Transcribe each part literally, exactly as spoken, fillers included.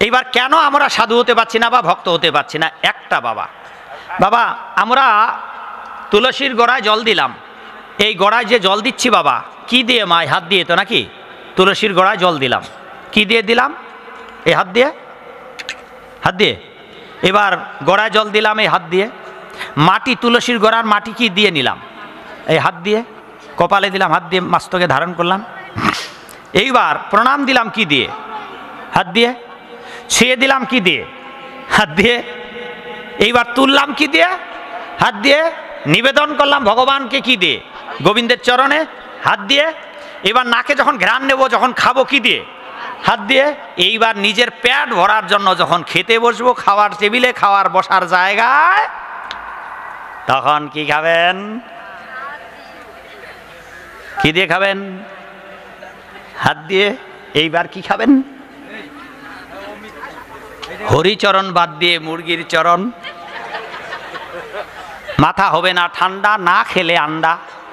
এইবার কেন আমরা সাধু হতে পারছি না বা ভক্ত হতে পারছি না? একটা বাবা বাবা আমরা তুলসীর গোড়ায় জল দিলাম, এই গোড়ায় যে জল দিচ্ছি বাবা কি দিয়ে? মায় হাত দিয়ে তো নাকি? তুলসীর গোড়ায় জল দিলাম, কি দিয়ে দিলাম? এই হাত দিয়ে, হাত দিয়ে। এবার গোড়ায় জল দিলাম এই হাত দিয়ে। মাটি, তুলসীর গোড়ার মাটি কি দিয়ে নিলাম? এই হাত দিয়ে। কপালে দিলাম হাত দিয়ে, মস্তকে ধারণ করলাম। এইবার প্রণাম দিলাম কি দিয়ে? হাত দিয়ে। ছুঁয়ে দিলাম কি দিয়ে? হাত দিয়ে। এইবার তুললাম কি দিয়ে? হাত দিয়ে। নিবেদন করলাম ভগবানকে কি দিয়ে? গোবিন্দের চরণে, হাত দিয়ে। এবার নাকে যখন ঘ্রাণ নেব, যখন খাবো কি দিয়ে? হাত দিয়ে। এইবার নিজের পেট ভরার জন্য যখন খেতে বসবো, খাওয়ার টেবিলে, খাওয়ার বসার জায়গায়, তখন কি খাবেন? কি দিয়ে খাবেন? হাত দিয়ে। এইবার কি খাবেন? হরিচরণ বাদ দিয়ে মুরগির চরণ। মাথা হবে না ঠান্ডা না খেলে আন্ডা,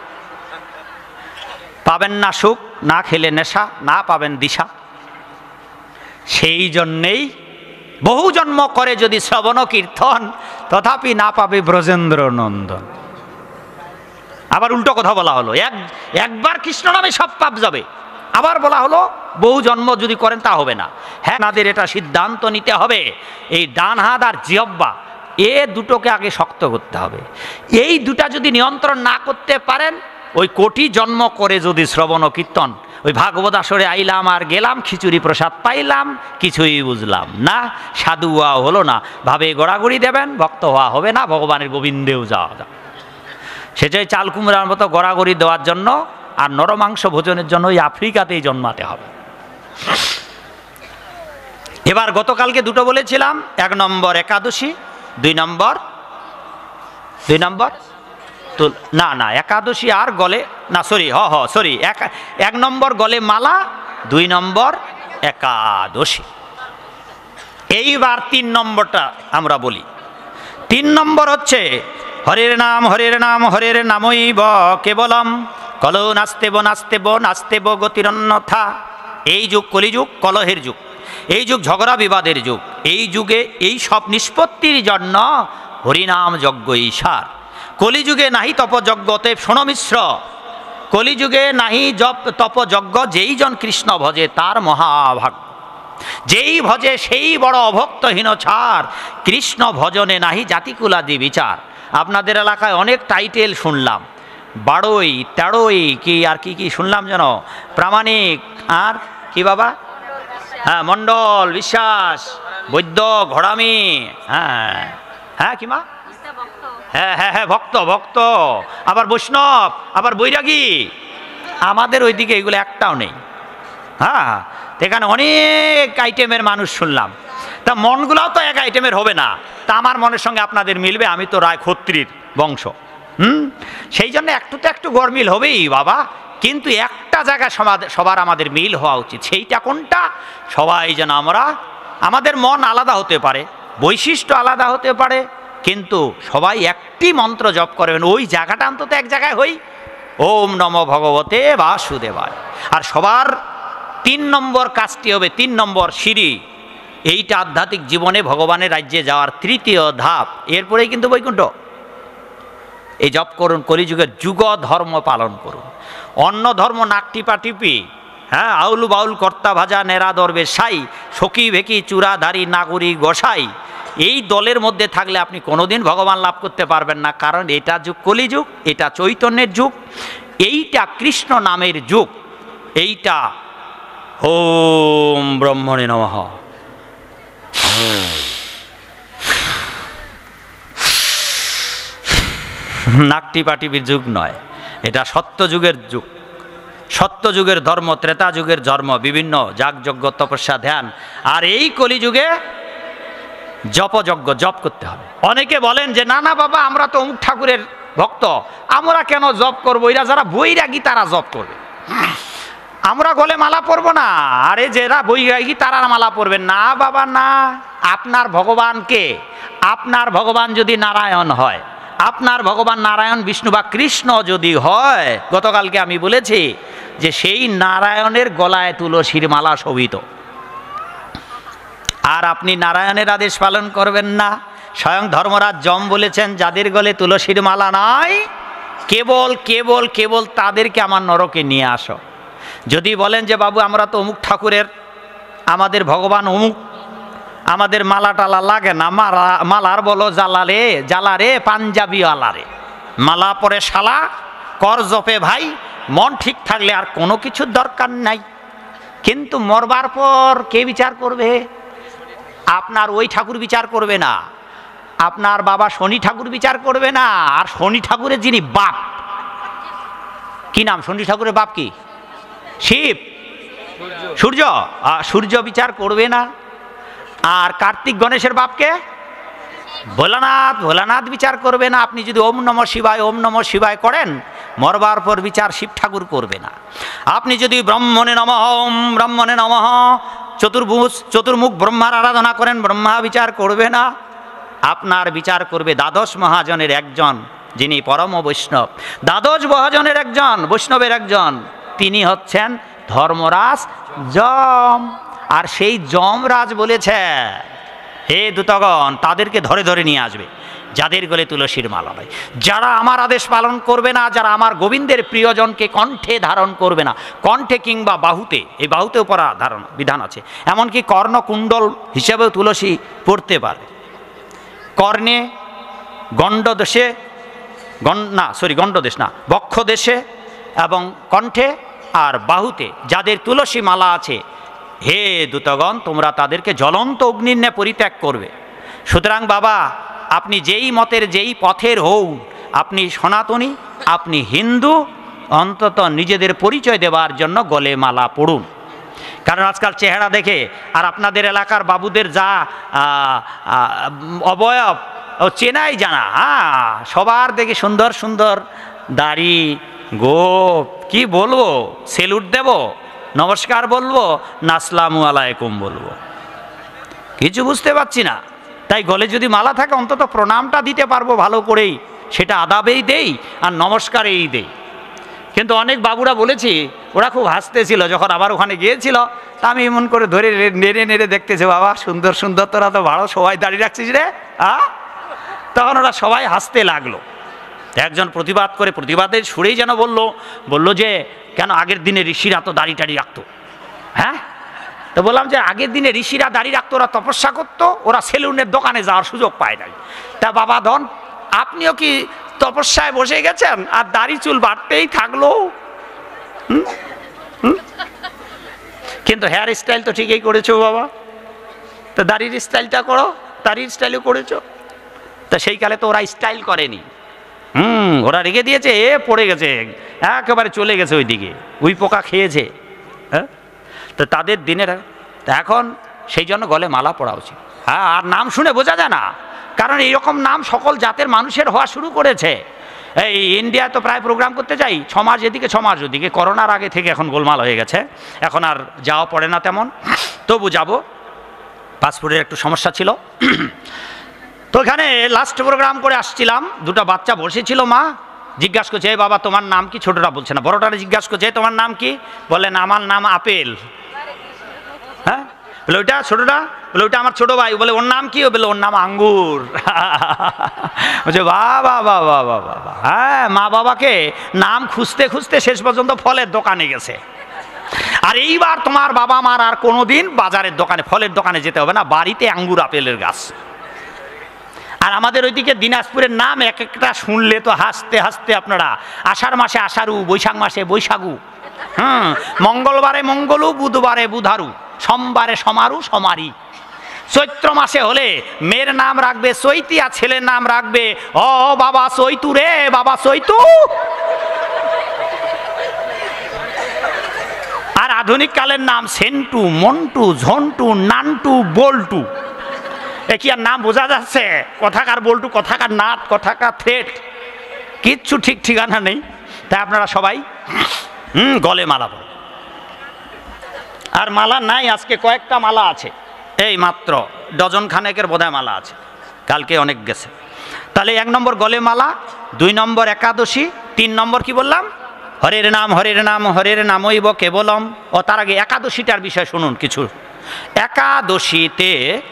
পাবেন না সুখ না খেলে নেশা, না পাবেন দিশা। সেই জন্যেই বহু জন্ম করে যদি শ্রবণ কীর্তন, তথাপি না পাবে ব্রজেন্দ্র নন্দন। আবার উল্টো কথা বলা হলো, এক একবার কৃষ্ণ নামে সব পাপ যাবে। আবার বলা হলো বহু জন্ম যদি করেন তা হবে না। হ্যাঁ, নাদের এটা সিদ্ধান্ত নিতে হবে, এই ডান হাত আর জিহ্বা এ দুটোকে আগে শক্ত করতে হবে। এই দুটা যদি নিয়ন্ত্রণ না করতে পারেন, ওই কোটি জন্ম করে যদি শ্রবণ কীর্তন, ওই ভাগবত আসরে আইলাম আর গেলাম, খিচুড়ি প্রসাদ পাইলাম, কিছুই বুঝলাম না, সাধু হওয়া হলো না, ভাবে গড়াগড়ি দেবেন, ভক্ত হওয়া হবে না, ভগবানের গোবিন্দেও যাওয়া যায়। সেটাই চাল কুমড়ার মতো গড়াগড়ি দেওয়ার জন্য আর নরমাংস ভোজনের জন্য ওই আফ্রিকাতেই জন্মাতে হবে। এবার গতকালকে দুটো বলেছিলাম, এক নম্বর একাদশী, দুই নম্বর দুই নম্বর তো না না একাদশী আর গলে না, সরি হ হ সরি এক এক নম্বর গলে মালা, দুই নম্বর একাদশী। এইবার তিন নম্বরটা আমরা বলি। তিন নম্বর হচ্ছে হরের নাম, হরের নাম, হরের নামইব কেবলম, কলহ নাস্তেব নাস্তেব নাস্তেব গতিরন্যথা। এই যুগ কলিযুগ, কলহের যুগ, এই যুগ ঝগড়া বিবাদের যুগ। এই যুগে এই সব নিষ্পত্তির জন্য হরিনাম যজ্ঞ ঈশার। কলিযুগে নাহি তপযজ্ঞ, অতএব শোনো মিশ্র, কলিযুগে নাহি জপ তপযজ্ঞ, যেই জন কৃষ্ণ ভজে তার মহাভাগ্য। যেই ভজে সেই বড় অভক্তহীন ছাড়, কৃষ্ণ ভজনে নাহি জাতিকুলাদি বিচার। আপনাদের এলাকায় অনেক টাইটেল শুনলাম, বারোই তেরোই কি আর কি কি শুনলাম যেন, প্রামাণিক আর কি বাবা, হ্যাঁ মণ্ডল, বিশ্বাস, বৈদ্য, ঘোড়ামি, হ্যাঁ হ্যাঁ কি মা, হ্যাঁ হ্যাঁ হ্যাঁ ভক্ত ভক্ত, আবার বৈষ্ণব, আবার বৈরাগী। আমাদের ওইদিকে এগুলো একটাও নেই। হ্যাঁ, এখানে অনেক আইটেমের মানুষ শুনলাম। তা মনগুলাও তো এক আইটেমের হবে না। তা আমার মনের সঙ্গে আপনাদের মিলবে, আমি তো রায় ক্ষত্রির বংশ। হুম, সেই জন্য একটু তো একটু গরমিল হবেই বাবা, কিন্তু একটা জায়গায় সবার আমাদের মিল হওয়া উচিত। সেইটা কোনটা? সবাই যেন আমরা, আমাদের মন আলাদা হতে পারে, বৈশিষ্ট্য আলাদা হতে পারে, কিন্তু সবাই একটি মন্ত্র জপ করবেন, ওই জায়গাটা অন্তত এক জায়গায় হই, ওম নমো ভগবতে বাসুদেবায়। আর সবার তিন নম্বর কাজটি হবে, তিন নম্বর সিঁড়ি, এইটা আধ্যাত্মিক জীবনে ভগবানের রাজ্যে যাওয়ার তৃতীয় ধাপ। এরপরেই কিন্তু বৈকুণ্ঠ। এই জপ করুন, কলিযুগের যুগ ধর্ম পালন করুন। অন্য ধর্ম নাক টিপা টিপি, হ্যাঁ আউল বাউল কর্তা ভাজা নেরা দরবে সাই, সখী ভেকি চূড়াধারী নাগরী গোসাই, এই দলের মধ্যে থাকলে আপনি কোনোদিন ভগবান লাভ করতে পারবেন না। কারণ এটা যুগ কলিযুগ, এটা চৈতন্যের যুগ, এইটা কৃষ্ণ নামের যুগ, এইটা ওম ব্রহ্মণে নমঃ। নাকটি পাটিবির যুগ নয়, এটা সত্য যুগের যুগ। সত্য যুগের ধর্ম, ত্রেতা যুগের ধর্ম, বিভিন্ন যাগযজ্ঞ, তপস্যা, ধ্যান। আর এই কলিযুগে জপযজ্ঞ, জপ করতে হবে। অনেকে বলেন যে না না বাবা, আমরা তো অমুক ঠাকুরের ভক্ত, আমরা কেন জপ করবো? এরা যারা বৈরাগী তারা জপ করবে, আমরা গলে মালা পরবো না। আরে যারা বৈরাগী তারা মালা পরবেন না বাবা, না। আপনার ভগবানকে, আপনার ভগবান যদি নারায়ণ হয়, আপনার ভগবান নারায়ণ, বিষ্ণু বা কৃষ্ণ যদি হয়, গতকালকে আমি বলেছি যে সেই নারায়ণের গলায় তুলসীর মালা শোভিত। আর আপনি নারায়ণের আদেশ পালন করবেন না। স্বয়ং ধর্মরাজ যম বলেছেন, যাদের গলে তুলসীর মালা নাই কেবল কেবল কেবল তাদেরকে আমার নরকে নিয়ে আসো। যদি বলেন যে বাবু আমরা তো অমুক ঠাকুরের, আমাদের ভগবান অমুক, আমাদের মালা টালা লাগে না, মালা মালার বলো জ্বালা রে জ্বালা রে পাঞ্জাবি আলারে, মালা পরে শালা কর জপে ভাই, মন ঠিক থাকলে আর কোনো কিছুর দরকার নাই। কিন্তু মরবার পর কে বিচার করবে? আপনার ওই ঠাকুর বিচার করবে না, আপনার বাবা শনি ঠাকুর বিচার করবে না। আর শনি ঠাকুরের যিনি বাপ, কি নাম শনি ঠাকুরের বাপ? কি? শিব, সূর্য। সূর্য বিচার করবে না। আর কার্তিক গণেশের বাপকে ভোলানাথ, ভোলানাথ বিচার করবে না। আপনি যদি ওম নমঃ শিবায় ওম নমঃ শিবায় করেন, মরবার পর বিচার শিব ঠাকুর করবে না। আপনি যদি ব্রহ্মণে নমঃ ওম ব্রহ্মণে নমঃ চতুর্ভুজ চতুর্মুখ ব্রহ্মার আরাধনা করেন, ব্রহ্মা বিচার করবে না। আপনার বিচার করবে দ্বাদশ মহাজনের একজন, যিনি পরম বৈষ্ণব। দ্বাদশ মহাজনের একজন, বৈষ্ণবের একজন, তিনি হচ্ছেন ধর্মরাজ যম। আর সেই যমরাজ বলেছে, হে দূতগণ, তাদেরকে ধরে ধরে নিয়ে আসবে যাদের গলে তুলসীর মালা নাই, যারা আমার আদেশ পালন করবে না, যারা আমার গোবিন্দের প্রিয়জনকে কণ্ঠে ধারণ করবে না, কণ্ঠে কিংবা বাহুতে, এই বাহুতেও পরা ধারণ বিধান আছে, এমনকি কর্ণকুণ্ডল হিসেবেও তুলসী পড়তে পারে। কর্ণে, গণ্ডদেশে, না সরি গণ্ডদেশ না, বক্ষদেশে এবং কণ্ঠে আর বাহুতে যাদের তুলসী মালা আছে, হে দূতগণ, তোমরা তাদেরকে জ্বলন্ত অগ্নির ন্যায় পরিত্যাগ করবে। সুতরাং বাবা, আপনি যেই মতের যেই পথের হও, আপনি সনাতনী, আপনি হিন্দু, অন্তত নিজেদের পরিচয় দেওয়ার জন্য গলে মালা পড়ুন। কারণ আজকাল চেহারা দেখে আর আপনাদের এলাকার বাবুদের যা অবয়ব ও চেনাই জানা, হ্যাঁ সবার দেখে সুন্দর সুন্দর দাড়ি গোপ, কি বলবো, সেলুট দেব, নমস্কার বলবো না আসসালামু আলাইকুম বলবো, কিছু বুঝতে পারছি না। তাই গলে যদি মালা থাকে অন্তত প্রণামটা দিতে পারবো ভালো করেই, সেটা আদাবেই দেই আর নমস্কারেই দেই। কিন্তু অনেক বাবুরা বলেছি, ওরা খুব হাসতেছিল যখন আবার ওখানে গিয়েছিল, তা আমি এমন করে ধরে নেড়ে নেড়ে দেখতেছে, বাবা সুন্দর সুন্দর তোরা তো ভালো সবাই দাঁড়িয়ে রাখছিস রে, আ তখন ওরা সবাই হাসতে লাগলো। একজন প্রতিবাদ করে, প্রতিবাদের সুরেই যেন বললো বললো যে কেন আগের দিনে ঋষিরা তো দাড়ি টাড়ি রাখতো, হ্যাঁ? তো বললাম যে আগের দিনে ঋষিরা দাড়ি রাখতো, ওরা তপস্যা করতো, ওরা সেলুনের দোকানে যাওয়ার সুযোগ পায় নাই। তা বাবা ধন, আপনিও কি তপস্যায় বসে গেছেন আর দাড়ি চুল বাড়তেই থাকলো? হুম হুম কিন্তু হেয়ার স্টাইল তো ঠিকই করেছো বাবা, তো দাড়ির স্টাইলটা করো, দাড়ির স্টাইলও করেছো। তা সেই কালে তো ওরা স্টাইল করেনি, হুম ওরা রেখে দিয়েছে, এ পড়ে গেছে, একেবারে চলে গেছে ওই দিকে, উই পোকা খেয়েছে, হ্যাঁ? তো তাদের দিনের এখন সেই জন্য গলে মালা পড়া উচিত। হ্যাঁ, আর নাম শুনে বোঝা যায় না, কারণ এইরকম নাম সকল জাতের মানুষের হওয়া শুরু করেছে। এই ইন্ডিয়া তো প্রায় প্রোগ্রাম করতে যাই, ছ মাস এদিকে ছ মাস ওদিকে, করোনার আগে থেকে এখন গোলমাল হয়ে গেছে, এখন আর যাওয়া পড়ে না তেমন, তবু যাবো, পাসপোর্টের একটু সমস্যা ছিল। তো এখানে লাস্ট প্রোগ্রাম করে আসছিলাম, দুটো বাচ্চা বসেছিল, মা জিজ্ঞাসা করছে, এই বাবা তোমার নাম কি? ছোটরা বলছে না, বড়টারে জিজ্ঞাসা করছে, তোমার নাম কি? বললেন আমার নাম আপেল। হ্যাঁ, বলে ওইটা ছোটটা, বলে ওইটা আমার ছোট ভাই, বলে ওর নাম কি? বলে ওর নাম আঙ্গুর। বলছে বাবা বাবা বাবা, হ্যাঁ মা বাবাকে নাম খুঁজতে খুঁজতে শেষ পর্যন্ত ফলের দোকানে গেছে। আর এইবার তোমার বাবা মার আর কোনোদিন বাজারের দোকানে, ফলের দোকানে যেতে হবে না, বাড়িতে আঙ্গুর আপেলের গাছ। আর আমাদের ওইদিকে দিনাজপুরের নাম এক একটা শুনলে তো হাসতে হাসতে আপনারা, আষাঢ় মাসে আষাঢ়ু, বৈশাখ মাসে বৈশাখু, হুম মঙ্গলবারে মঙ্গলু, বুধবারে বুধারু, সোমবারে সমারু সমারি। চৈত্র মাসে হলে মেয়ের নাম রাখবে চৈতি আর ছেলের নাম রাখবে ও বাবা চৈতু রে, বাবা চৈতু। আর আধুনিক কালের নাম সেন্টু, মন্টু, ঝন্টু, নান্টু, বল্টু। এ কি আর নাম বোঝা যাচ্ছে? কথাকার বল্টু, কথাকার নাট, কথাকার থ্রেট, কিচ্ছু ঠিক ঠিকানা নেই। তাই আপনারা সবাই হুম গলে মালা পড়ে। আর মালা নাই, আজকে কয়েকটা মালা আছে, এই মাত্র ডজন খানেকের বোধহয় মালা আছে, কালকে অনেক গেছে। তাহলে এক নম্বর গলে মালা, দুই নম্বর একাদশী, তিন নম্বর কি বললাম? হরের নাম হরের নাম হরের নামইব কেবলম। ও তার আগে একাদশীটার বিষয় শুনুন কিছু, একাদশীতে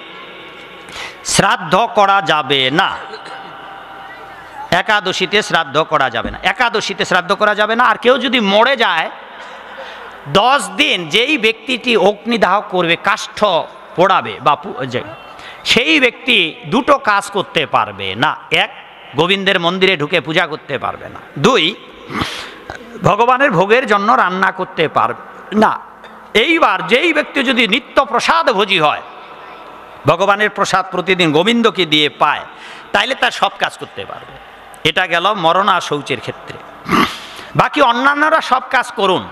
শ্রাদ্ধ করা যাবে না, একাদশীতে শ্রাদ্ধ করা যাবে না, একাদশীতে শ্রাদ্ধ করা যাবে না। আর কেউ যদি মরে যায় দশ দিন যেই ব্যক্তিটি অগ্নিদাহ করবে, কাষ্ঠ পোড়াবে বা সেই ব্যক্তি দুটো কাজ করতে পারবে না। এক, গোবিন্দের মন্দিরে ঢুকে পূজা করতে পারবে না। দুই, ভগবানের ভোগের জন্য রান্না করতে পারবে না। এইবার যেই ব্যক্তি যদি নিত্য প্রসাদ ভোজী হয়, ভগবানের প্রসাদ প্রতিদিন গোবিন্দকে দিয়ে পায়, তাইলে তার সব কাজ করতে পারবে। এটা গেল মরণ আর শৌচের ক্ষেত্রে। বাকি অন্যান্যরা সব কাজ করুন,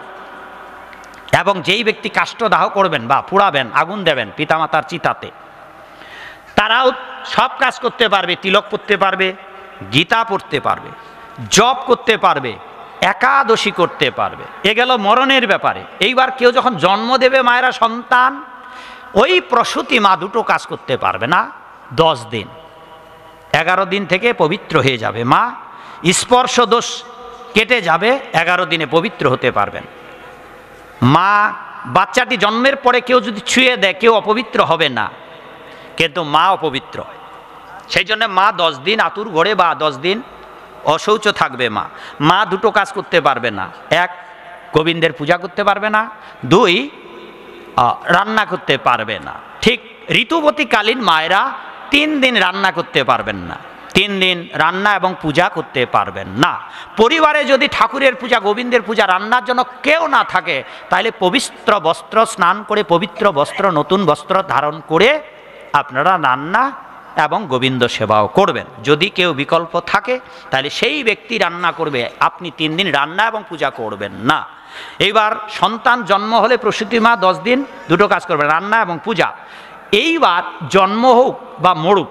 এবং যেই ব্যক্তি কাষ্ঠদাহ করবেন বা পুড়াবেন, আগুন দেবেন পিতামাতার চিতাতে, তারাও সব কাজ করতে পারবে। তিলক পড়তে পারবে, গীতা পড়তে পারবে, জপ করতে পারবে, একাদশী করতে পারবে। এ গেল মরণের ব্যাপারে। এইবার কেউ যখন জন্ম দেবে মায়েরা সন্তান, ওই প্রসূতি মা দুটো কাজ করতে পারবে না দশ দিন। এগারো দিন থেকে পবিত্র হয়ে যাবে মা, স্পর্শ দোষ কেটে যাবে, এগারো দিনে পবিত্র হতে পারবেন মা। বাচ্চাটি জন্মের পরে কেউ যদি ছুঁয়ে দেয় কেউ অপবিত্র হবে না, কিন্তু মা অপবিত্র। সেই জন্য মা দশ দিন আতুর ঘরে বা দশ দিন অশৌচ থাকবে মা। মা দুটো কাজ করতে পারবে না। এক, গোবিন্দের পূজা করতে পারবে না। দুই, রান্না করতে পারবে না। ঠিক ঋতুবতীকালীন মায়েরা তিন দিন রান্না করতে পারবেন না, তিন দিন রান্না এবং পূজা করতে পারবেন না। পরিবারে যদি ঠাকুরের পূজা, গোবিন্দের পূজা, রান্নার জন্য কেউ না থাকে, তাহলে পবিত্র বস্ত্র স্নান করে, পবিত্র বস্ত্র, নতুন বস্ত্র ধারণ করে আপনারা রান্না এবং গোবিন্দ সেবাও করবেন। যদি কেউ বিকল্প থাকে তাহলে সেই ব্যক্তি রান্না করবে, আপনি তিন দিন রান্না এবং পূজা করবেন না। এইবার সন্তান জন্ম হলে প্রসূতি মা দশ দিন দুটো কাজ করবে, রান্না এবং পূজা। এইবার জন্ম হোক বা মরুক,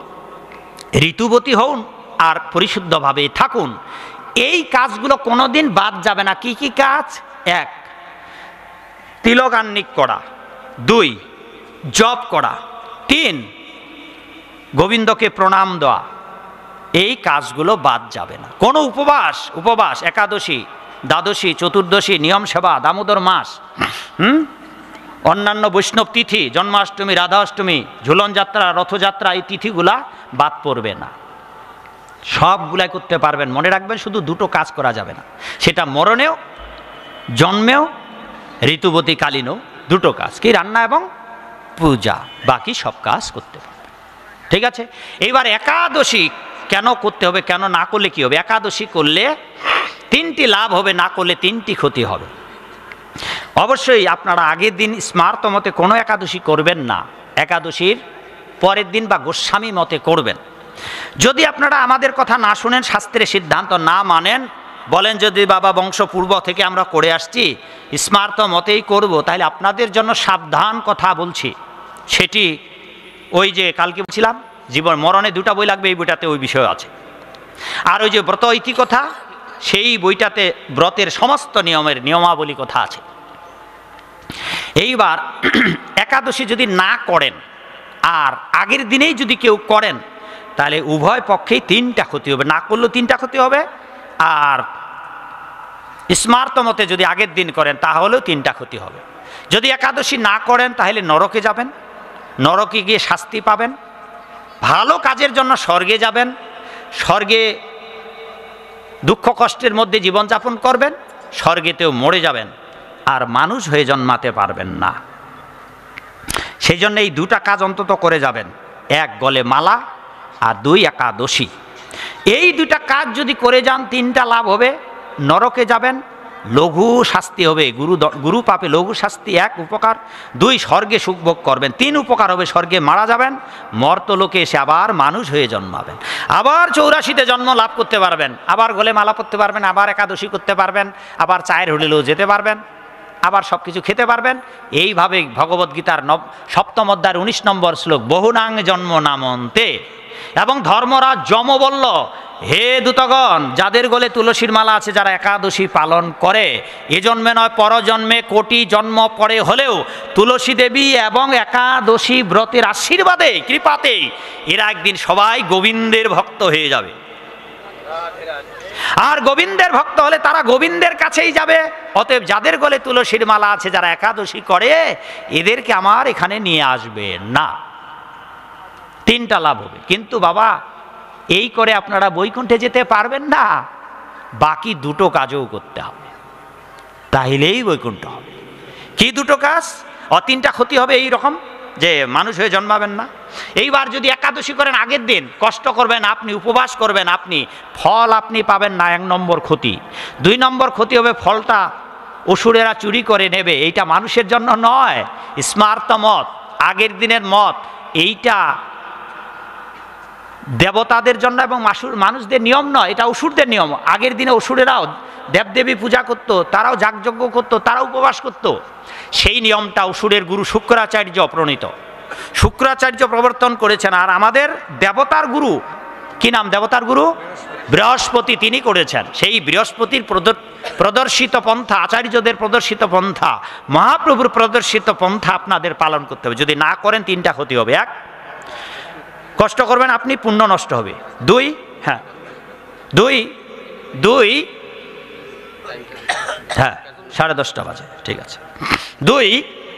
ঋতুবতী হন আর পরিশুদ্ধভাবে থাকুন, এই কাজগুলো কোনোদিন বাদ যাবে না। কি কি কাজ? এক, তিলকান্নিক করা। দুই, জপ করা। তিন, গোবিন্দকে প্রণাম দেওয়া। এই কাজগুলো বাদ যাবে না। কোনো উপবাস, উপবাস একাদশী, দ্বাদশী, চতুর্দশী, নিয়ম সেবা, দামোদর মাস, হুম অন্যান্য বৈষ্ণব তিথি, জন্মাষ্টমী, রাধা অষ্টমী, ঝুলন যাত্রা, রথযাত্রা, এই তিথিগুলা বাদ পড়বে না, সবগুলাই করতে পারবেন। মনে রাখবেন, শুধু দুটো কাজ করা যাবে না, সেটা মরণেও, জন্মেও, ঋতুবতীকালীনও দুটো কাজ, কি রান্না এবং পূজা। বাকি সব কাজ করতে পারবেন। ঠিক আছে। এইবার একাদশী কেন করতে হবে, কেন না করলে কি হবে? একাদশী করলে তিনটি লাভ হবে, না করলে তিনটি ক্ষতি হবে। অবশ্যই আপনারা আগের দিন স্মার্ত মতে কোনো একাদশী করবেন না, একাদশীর পরের দিন বা গোস্বামী মতে করবেন। যদি আপনারা আমাদের কথা না শুনেন, শাস্ত্রের সিদ্ধান্ত না মানেন, বলেন যদি বাবা বংশ পূর্ব থেকে আমরা করে আসছি, স্মার্ত মতেই করব, তাহলে আপনাদের জন্য সাবধান কথা বলছি। সেটি ওই যে কালকে বলছিলাম, জীবন মরণে দুটা বই লাগবে, এই বইটাতে ওই বিষয় আছে। আর ওই যে ব্রত ইতি কথা, সেই বইটাতে ব্রতের সমস্ত নিয়মের নিয়মাবলী কথা আছে। এইবার একাদশী যদি না করেন আর আগের দিনেই যদি কেউ করেন, তাহলে উভয় পক্ষেই তিনটা ক্ষতি হবে। না করলেও তিনটা ক্ষতি হবে, আর স্মার্ত মতে যদি আগের দিন করেন তাহলেও তিনটা ক্ষতি হবে। যদি একাদশী না করেন তাহলে নরকে যাবেন, নরকে গিয়ে শাস্তি পাবেন। ভালো কাজের জন্য স্বর্গে যাবেন, স্বর্গে দুঃখ কষ্টের মধ্যে জীবনযাপন করবেন, স্বর্গেতেও মরে যাবেন, আর মানুষ হয়ে জন্মাতে পারবেন না। সেই জন্য এই দুটা কাজ অন্তত করে যাবেন, এক গলে মালা আর দুই একাদশী। এই দুটা কাজ যদি করে যান তিনটা লাভ হবে। নরকে যাবেন, লঘু শাস্তি হবে, গুরু গুরু পাপে লঘু শাস্তি এক উপকার। দুই, স্বর্গে সুখভোগ করবেন। তিন উপকার হবে, স্বর্গে মারা যাবেন, মর্তলোকে এসে আবার মানুষ হয়ে জন্মাবেন, আবার চৌরাশিতে জন্ম লাভ করতে পারবেন, আবার গলে মালা পরতে পারবেন, আবার একাদশী করতে পারবেন, আবার চায়ের হোটেলেও যেতে পারবেন, আবার সব কিছু খেতে পারবেন। এইভাবে ভগবদ্গীতার নব সপ্তম অধ্যায়ের উনিশ নম্বর শ্লোক, বহুনাং জন্ম নামন্তে। এবং ধর্মরাজ যম বলল, হে দূতগণ, যাদের গলে তুলসীর মালা আছে, যারা একাদশী পালন করে, এ জন্মে নয় পরজন্মে কোটি জন্ম পরে হলেও তুলসী দেবী এবং একাদশী ব্রতের আশীর্বাদে, কৃপাতে এরা একদিন সবাই গোবিন্দের ভক্ত হয়ে যাবে। আর গোবিন্দের ভক্ত হলে তারা গোবিন্দের কাছেই যাবে। অতএব যাদের গলে তুলসীর মালা আছে, যারা একাদশী করে, এদেরকে আমার এখানে নিয়ে আসবে না। তিনটা লাভ হবে। কিন্তু বাবা এই করে আপনারা বৈকুণ্ঠে যেতে পারবেন না, বাকি দুটো কাজও করতে হবে, তাইলেই বৈকুণ্ঠ হবে। কি দুটো কাজ? ও তিনটা ক্ষতি হবে এই রকম যে মানুষ হয়ে জন্মাবেন না। এইবার যদি একাদশী করেন, আগের দিন কষ্ট করবেন আপনি, উপবাস করবেন আপনি, ফল আপনি পাবেন না, এক নম্বর ক্ষতি। দুই নম্বর ক্ষতি হবে ফলটা অসুরেরা চুরি করে নেবে। এইটা মানুষের জন্য নয়, স্মার্ত মত, আগের দিনের মত। এইটা দেবতাদের জন্য এবং মানুষদের নিয়ম নয়, এটা অসুরদের নিয়ম। আগের দিনে অসুরেরাও দেবদেবী পূজা করত, তারাও যাগযজ্ঞ করত, তারাও উপবাস করত। সেই নিয়মটা অসুরের গুরু শুক্রাচার্য প্রণীত, শুক্রাচার্য প্রবর্তন করেছেন। আর আমাদের দেবতার গুরু, কি নাম দেবতার গুরু? বৃহস্পতি, তিনি করেছেন। সেই বৃহস্পতির প্রদর্শিত পন্থা, আচার্যদের প্রদর্শিত পন্থা, মহাপ্রভুর প্রদর্শিত পন্থা আপনাদের পালন করতে হবে। যদি না করেন তিনটা ক্ষতি হবে। এক, কষ্ট করবেন আপনি, পুণ্য নষ্ট হবে। দুই, হ্যাঁ দুই দুই হ্যাঁ সাড়ে দশটা বাজে, ঠিক আছে। দুই,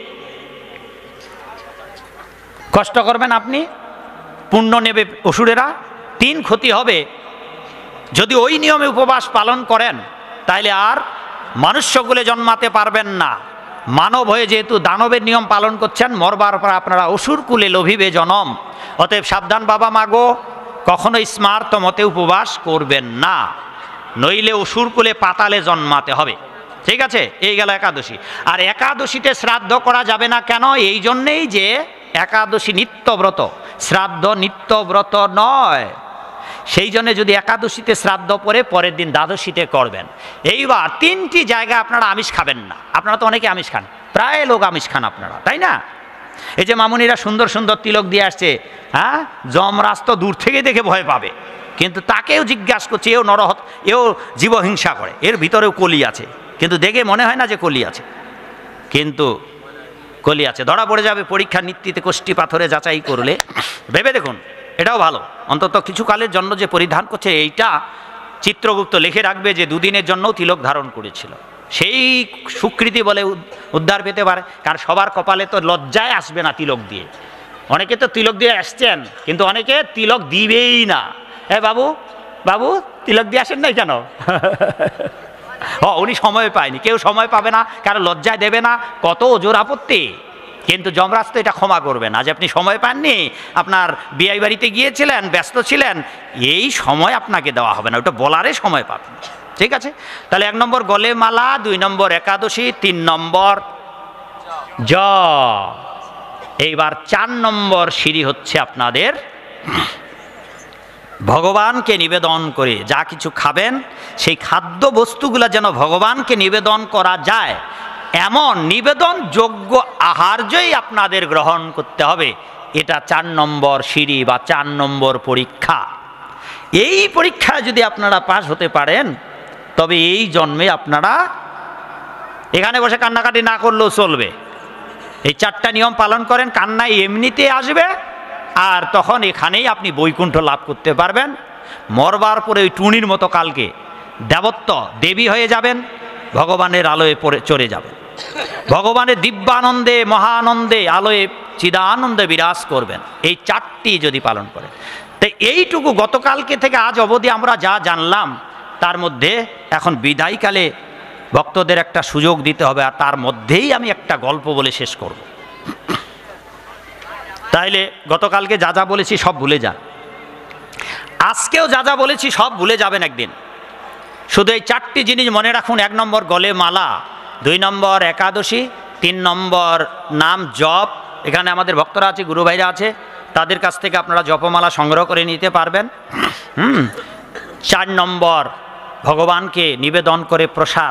কষ্ট করবেন আপনি, পুণ্য নেবে অসুরেরা। তিন, ক্ষতি হবে যদি ওই নিয়মে উপবাস পালন করেন, তাইলে আর মনুষ্যকুলে জন্মাতে পারবেন না। মানব হয়ে যেহেতু দানবের নিয়ম পালন করছেন, মরবার পর আপনারা অসুর কুলে লোভিবে জনম। অতএব সাবধান বাবা মাগো, কখনো স্মার্ত মতে উপবাস করবেন না, নইলে অসুর কুলে পাতালে জন্মাতে হবে। ঠিক আছে, এই গেল একাদশী। আর একাদশীতে শ্রাদ্ধ করা যাবে না কেন? এই জন্যেই যে একাদশী নিত্যব্রত, শ্রাদ্ধ নিত্যব্রত নয়। সেই জন্য যদি একাদশীতে শ্রাদ্ধ পরে পরের দিন দ্বাদশীতে করবেন। এইবার তিনটি জায়গায় আপনারা আমিষ খাবেন না। আপনারা তো অনেকে আমিষ খান, প্রায় লোক আমিষ খান আপনারা, তাই না? এই যে মামুনিরা সুন্দর সুন্দর তিলক দিয়ে আসছে, হ্যাঁ, যমরাজ তো দূর থেকে দেখে ভয় পাবে, কিন্তু তাকেও জিজ্ঞাসা করছে, এও নরহত, এও জীবহিংসা করে, এর ভিতরেও কলি আছে, কিন্তু দেখে মনে হয় না যে কলি আছে, কিন্তু কলি আছে। ধরা পড়ে যাবে পরীক্ষা নীতিতে, কোষ্ঠী পাথরে যাচাই করলে। ভেবে দেখুন, এটাও ভালো, অন্তত কিছু কালের জন্য যে পরিধান করছে, এইটা চিত্রগুপ্ত লিখে রাখবে যে দুদিনের জন্যও তিলক ধারণ করেছিল। সেই স্বীকৃতি বলে উদ্ধার পেতে পারে। কারণ সবার কপালে তো লজ্জায় আসবে না তিলক দিয়ে। অনেকে তো তিলক দিয়ে আসছেন, কিন্তু অনেকে তিলক দিবেই না। এ বাবু বাবু তিলক দিয়ে আসেন নাই কেন? ও, উনি সময় পায়নি। কেউ সময় পাবে না, কারণ লজ্জায় দেবে না, কত জোর আপত্তি। কিন্তু যমরাজ তো এটা ক্ষমা করবে না, যে আপনি সময় পাননি, আপনার বিয়ে বাড়িতে গিয়েছিলেন, ব্যস্ত ছিলেন, এই সময় আপনাকে দেওয়া হবে না, ওটা বলারে সময় পাবেন। ঠিক আছে, তাহলে এক নম্বর গলে মালা, দুই নম্বর একাদশী, তিন নম্বর জ। এইবার চার নম্বর সিঁড়ি হচ্ছে আপনাদের ভগবানকে নিবেদন করে যা কিছু খাবেন, সেই খাদ্য বস্তুগুলা যেন ভগবানকে নিবেদন করা যায়, এমন নিবেদন যোগ্য আহার্যই আপনাদের গ্রহণ করতে হবে। এটা চার নম্বর সিঁড়ি বা চার নম্বর পরীক্ষা। এই পরীক্ষায় যদি আপনারা পাস হতে পারেন, তবে এই জন্মে আপনারা এখানে বসে কান্নাকাটি না করলেও চলবে। এই চারটা নিয়ম পালন করেন, কান্নাই এমনিতে আসবে, আর তখন এখানেই আপনি বৈকুণ্ঠ লাভ করতে পারবেন। মরবার পরে ওই টুনির মতো কালকে দেবত্ব দেবী হয়ে যাবেন, ভগবানের আলোয় পড়ে চড়ে যাবেন, ভগবানের দিব্যানন্দে মহানন্দে আলোয় চিদানন্দে বিরাজ করবেন। এই চারটি যদি পালন করেন, তাই এইটুকু গতকালকে থেকে আজ অবধি আমরা যা জানলাম, তার মধ্যে এখন বিদায়কালে ভক্তদের একটা সুযোগ দিতে হবে, আর তার মধ্যেই আমি একটা গল্প বলে শেষ করব। তাইলে গতকালকে যা যা বলেছি সব ভুলে যান, আজকেও যা যা বলেছি সব ভুলে যাবেন একদিন। শুধু এই চারটি জিনিস মনে রাখুন। এক নম্বর গলে মালা, দুই নম্বর একাদশী, তিন নম্বর নাম জপ। এখানে আমাদের ভক্তরা আছে, গুরু ভাইরা আছে, তাদের কাছ থেকে আপনারা জপমালা সংগ্রহ করে নিতে পারবেন। হুম চার নম্বর ভগবানকে নিবেদন করে প্রসাদ।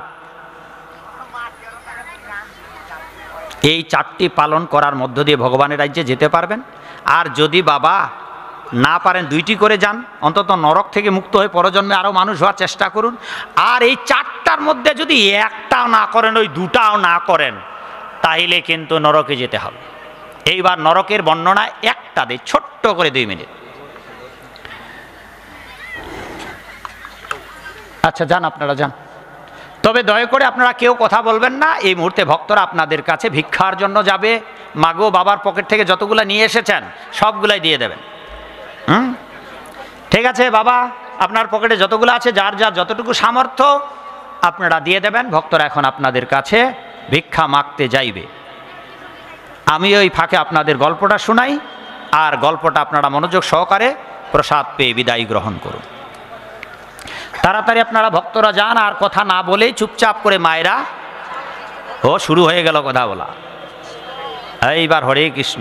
এই চারটি পালন করার মধ্য দিয়ে ভগবানের রাজ্যে যেতে পারবেন। আর যদি বাবা না পারেন দুইটি করে যান, অন্তত নরক থেকে মুক্ত হয়ে পরজন্মে আরও মানুষ হওয়ার চেষ্টা করুন। আর এই চারটার মধ্যে যদি একটাও না করেন, ওই দুটাও না করেন, তাইলে কিন্তু নরকে যেতে হবে। এইবার নরকের বর্ণনা একটা দেই, ছোট্ট করে দুই মিনিট। আচ্ছা যান, আপনারা যান। তবে দয়া করে আপনারা কেউ কথা বলবেন না। এই মুহূর্তে ভক্তরা আপনাদের কাছে ভিক্ষার জন্য যাবে। মাগো বাবার পকেট থেকে যতগুলো নিয়ে এসেছেন সবগুলাই দিয়ে দেবেন। হুম, ঠিক আছে বাবা, আপনার পকেটে যতগুলো আছে, যার যার যতটুকু সামর্থ্য আপনারা দিয়ে দেবেন। ভক্তরা এখন আপনাদের কাছে ভিক্ষা মাগতে যাইবে। আমি ওই ফাঁকে আপনাদের গল্পটা শোনাই, আর গল্পটা আপনারা মনোযোগ সহকারে প্রসাদ পেয়ে বিদায় গ্রহণ করুন। তাড়াতাড়ি আপনারা ভক্তরা যান, আর কথা না বলেই চুপচাপ করে মায়েরা। ও শুরু হয়ে গেল কথা বলা। এইবার হরে কৃষ্ণ।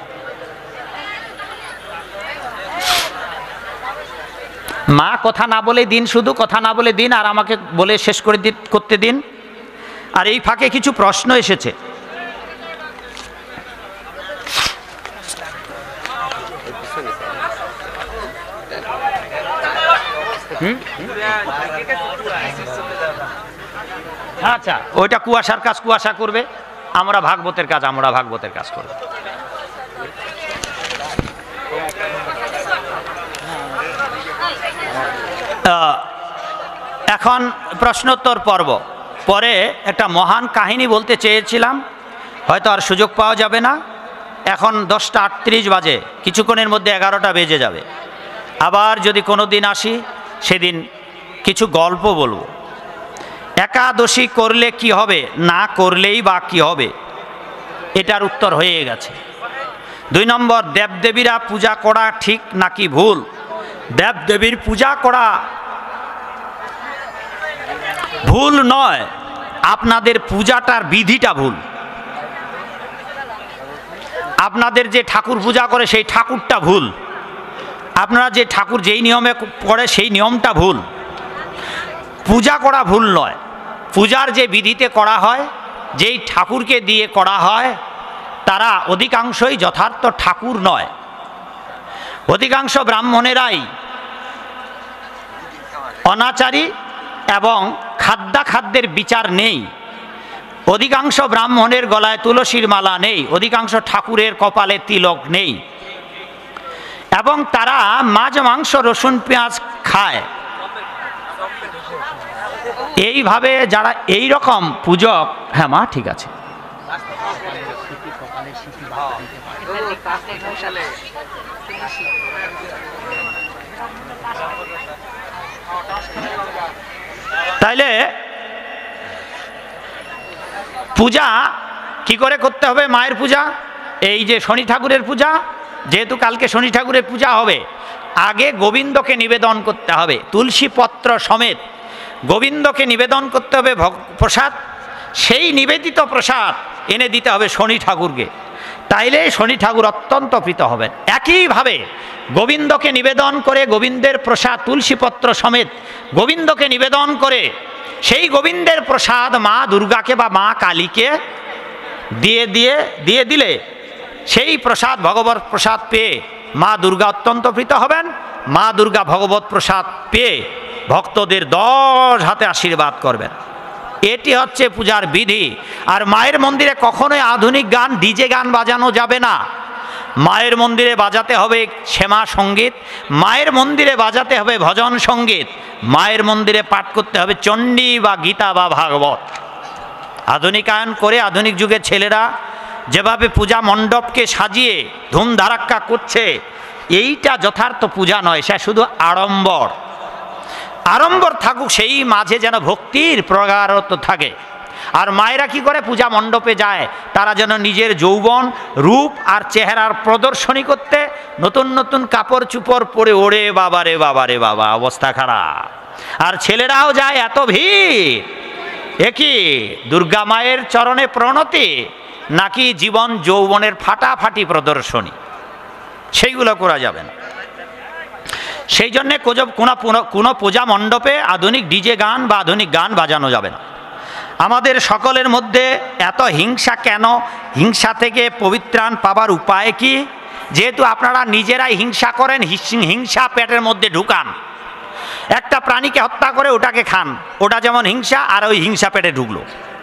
মা কথা না বলে দিন, শুধু কথা না বলে দিন, আর আমাকে বলে শেষ করে করতে দিন। আর এই ফাঁকে কিছু প্রশ্ন এসেছে। আচ্ছা, ওইটা কুয়াশার কাজ কুয়াশা করবে, আমরা ভাগবতের কাজ আমরা ভাগবতের কাজ করব। এখন প্রশ্নোত্তর পর্ব। পরে একটা মহান কাহিনী বলতে চেয়েছিলাম, হয়তো আর সুযোগ পাওয়া যাবে না। এখন দশটা আটত্রিশ বাজে, কিছুক্ষণের মধ্যে এগারোটা বেজে যাবে। আবার যদি কোনো দিন আসি, সেদিন কিছু গল্প বলবো। একাদশী করলে কি হবে, না করলেই বা কি হবে, এটার উত্তর হয়ে গেছে। দুই নম্বর, দেবদেবীরা পূজা করা ঠিক নাকি ভুল? দেবদেবীর পূজা করা ভুল নয়, আপনাদের পূজাটার বিধিটা ভুল। আপনাদের যে ঠাকুর পূজা করে সেই ঠাকুরটা ভুল। আপনারা যে ঠাকুর যেই নিয়মে করে সেই নিয়মটা ভুল। পূজা করা ভুল নয়, পূজার যে বিধিতে করা হয়, যেই ঠাকুরকে দিয়ে করা হয়, তারা অধিকাংশই যথার্থ ঠাকুর নয়। অধিকাংশ ব্রাহ্মণেরাই অনাচারী এবং খাদ্যাখাদ্যের বিচার নেই। অধিকাংশ ব্রাহ্মণের গলায় তুলসীর মালা নেই, অধিকাংশ ঠাকুরের কপালে তিলক নেই, এবং তারা মাছ মাংস রসুন পেঁয়াজ খায়। এইভাবে যারা এই রকম পূজক, হ্যাঁ মা ঠিক আছে, তাইলে পূজা কি করে করতে হবে? মায়ের পূজা, এই যে শনি ঠাকুরের পূজা, যেহেতু কালকে শনি ঠাকুরের পূজা হবে, আগে গোবিন্দকে নিবেদন করতে হবে। তুলসী পত্র সমেত গোবিন্দকে নিবেদন করতে হবে প্রসাদ। সেই নিবেদিত প্রসাদ এনে দিতে হবে শনি ঠাকুরকে, তাইলে শনি ঠাকুর অত্যন্ত প্রীত হবেন। একইভাবে গোবিন্দকে নিবেদন করে, গোবিন্দের প্রসাদ তুলসীপত্র সমেত গোবিন্দকে নিবেদন করে, সেই গোবিন্দের প্রসাদ মা দুর্গাকে বা মা কালীকে দিয়ে দিয়ে দিয়ে দিলে সেই প্রসাদ ভগবত প্রসাদ পেয়ে মা দুর্গা অত্যন্ত প্রীত হবেন। মা দুর্গা ভগবত প্রসাদ পেয়ে ভক্তদের দশ হাতে আশীর্বাদ করবেন। এটি হচ্ছে পূজার বিধি। আর মায়ের মন্দিরে কখনোই আধুনিক গান, ডিজে গান বাজানো যাবে না। মায়ের মন্দিরে বাজাতে হবে শ্যামা সঙ্গীত, মায়ের মন্দিরে বাজাতে হবে ভজন সঙ্গীত, মায়ের মন্দিরে পাঠ করতে হবে চণ্ডী বা গীতা বা ভাগবত। আধুনিকায়ন করে আধুনিক যুগের ছেলেরা যেভাবে পূজা মণ্ডপকে সাজিয়ে ধুমধারাক্কা করছে, এইটা যথার্থ পূজা নয়, সে শুধু আড়ম্বর। আড়ম্বর থাকুক, সেই মাঝে যেন ভক্তির প্রগাঢ়ত্ব থাকে। আর মায়েরা কি করে? পূজা মণ্ডপে যায়, তারা যেন নিজের যৌবন রূপ আর চেহারার প্রদর্শনী করতে নতুন নতুন কাপড় চুপড় পরে, ওরে বাবারে বাবারে বাবা, অবস্থা খারাপ। আর ছেলেরাও যায়, এত ভিড়। একই দুর্গা মায়ের চরণে প্রণতি, নাকি জীবন যৌবনের ফাটাফাটি প্রদর্শনী, সেইগুলো করা যাবে না। সেই জন্যে কোনো কোনো পূজা মণ্ডপে আধুনিক ডিজে গান বা আধুনিক গান বাজানো যাবে না। আমাদের সকলের মধ্যে এত হিংসা কেন? হিংসা থেকে পবিত্রাণ পাবার উপায় কি? যেহেতু আপনারা নিজেরাই হিংসা করেন, হিংসা পেটের মধ্যে ঢুকান। একটা প্রাণীকে হত্যা করে ওটাকে খান, ওটা যেমন হিংসা, আর ওই হিংসা পেটে ঢুকলো।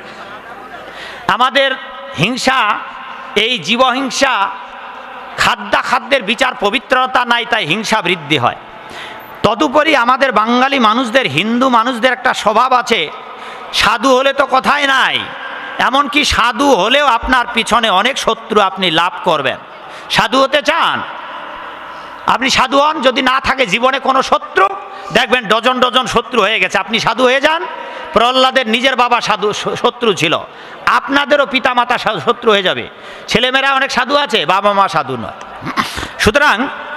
আমাদের হিংসা, এই জীবহিংসা, খাদ্যাখাদ্যের বিচার পবিত্রতা নাই, তাই হিংসা বৃদ্ধি হয়। তদুপরি আমাদের বাঙালি মানুষদের, হিন্দু মানুষদের একটা স্বভাব আছে, সাধু হলে তো কথাই নাই, এমনকি সাধু হলেও আপনার পিছনে অনেক শত্রু আপনি লাভ করবেন। সাধু হতে চান? আপনি সাধু হন, যদি না থাকে জীবনে কোনো শত্রু, দেখবেন ডজন ডজন শত্রু হয়ে গেছে। আপনি সাধু হয়ে যান। প্রহ্লাদের নিজের বাবা সাধু শত্রু ছিল, আপনাদেরও পিতামাতা শত্রু হয়ে যাবে। ছেলেমেয়েরা অনেক সাধু আছে, বাবা মা সাধু নয়। সুতরাং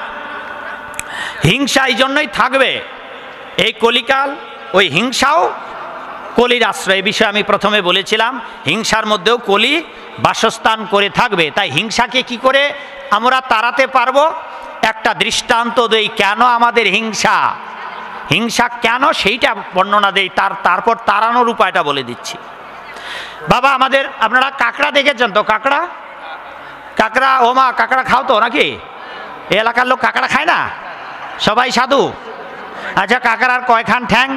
হিংসা এই জন্যই থাকবে। এই কলিকাল, ওই হিংসাও কলির আশ্রয়। এই বিষয়ে আমি প্রথমে বলেছিলাম, হিংসার মধ্যেও কলি বাসস্থান করে থাকবে। তাই হিংসাকে কি করে আমরা তাড়াতে পারবো? একটা দৃষ্টান্ত দেই, কেন আমাদের হিংসা হিংসা কেন সেইটা বর্ণনা দেই, তার তারপর তাড়ানোর উপায়টা বলে দিচ্ছি। বাবা আমাদের, আপনারা কাঁকড়া দেখেছেন তো? কাঁকড়া কাঁকড়া ও মা, কাঁকড়া খাও তো নাকি? এই এলাকার লোক কাঁকড়া খায় না? সবাই সাধু? আচ্ছা, কাঁকড়ার কয়খান ঠ্যাং?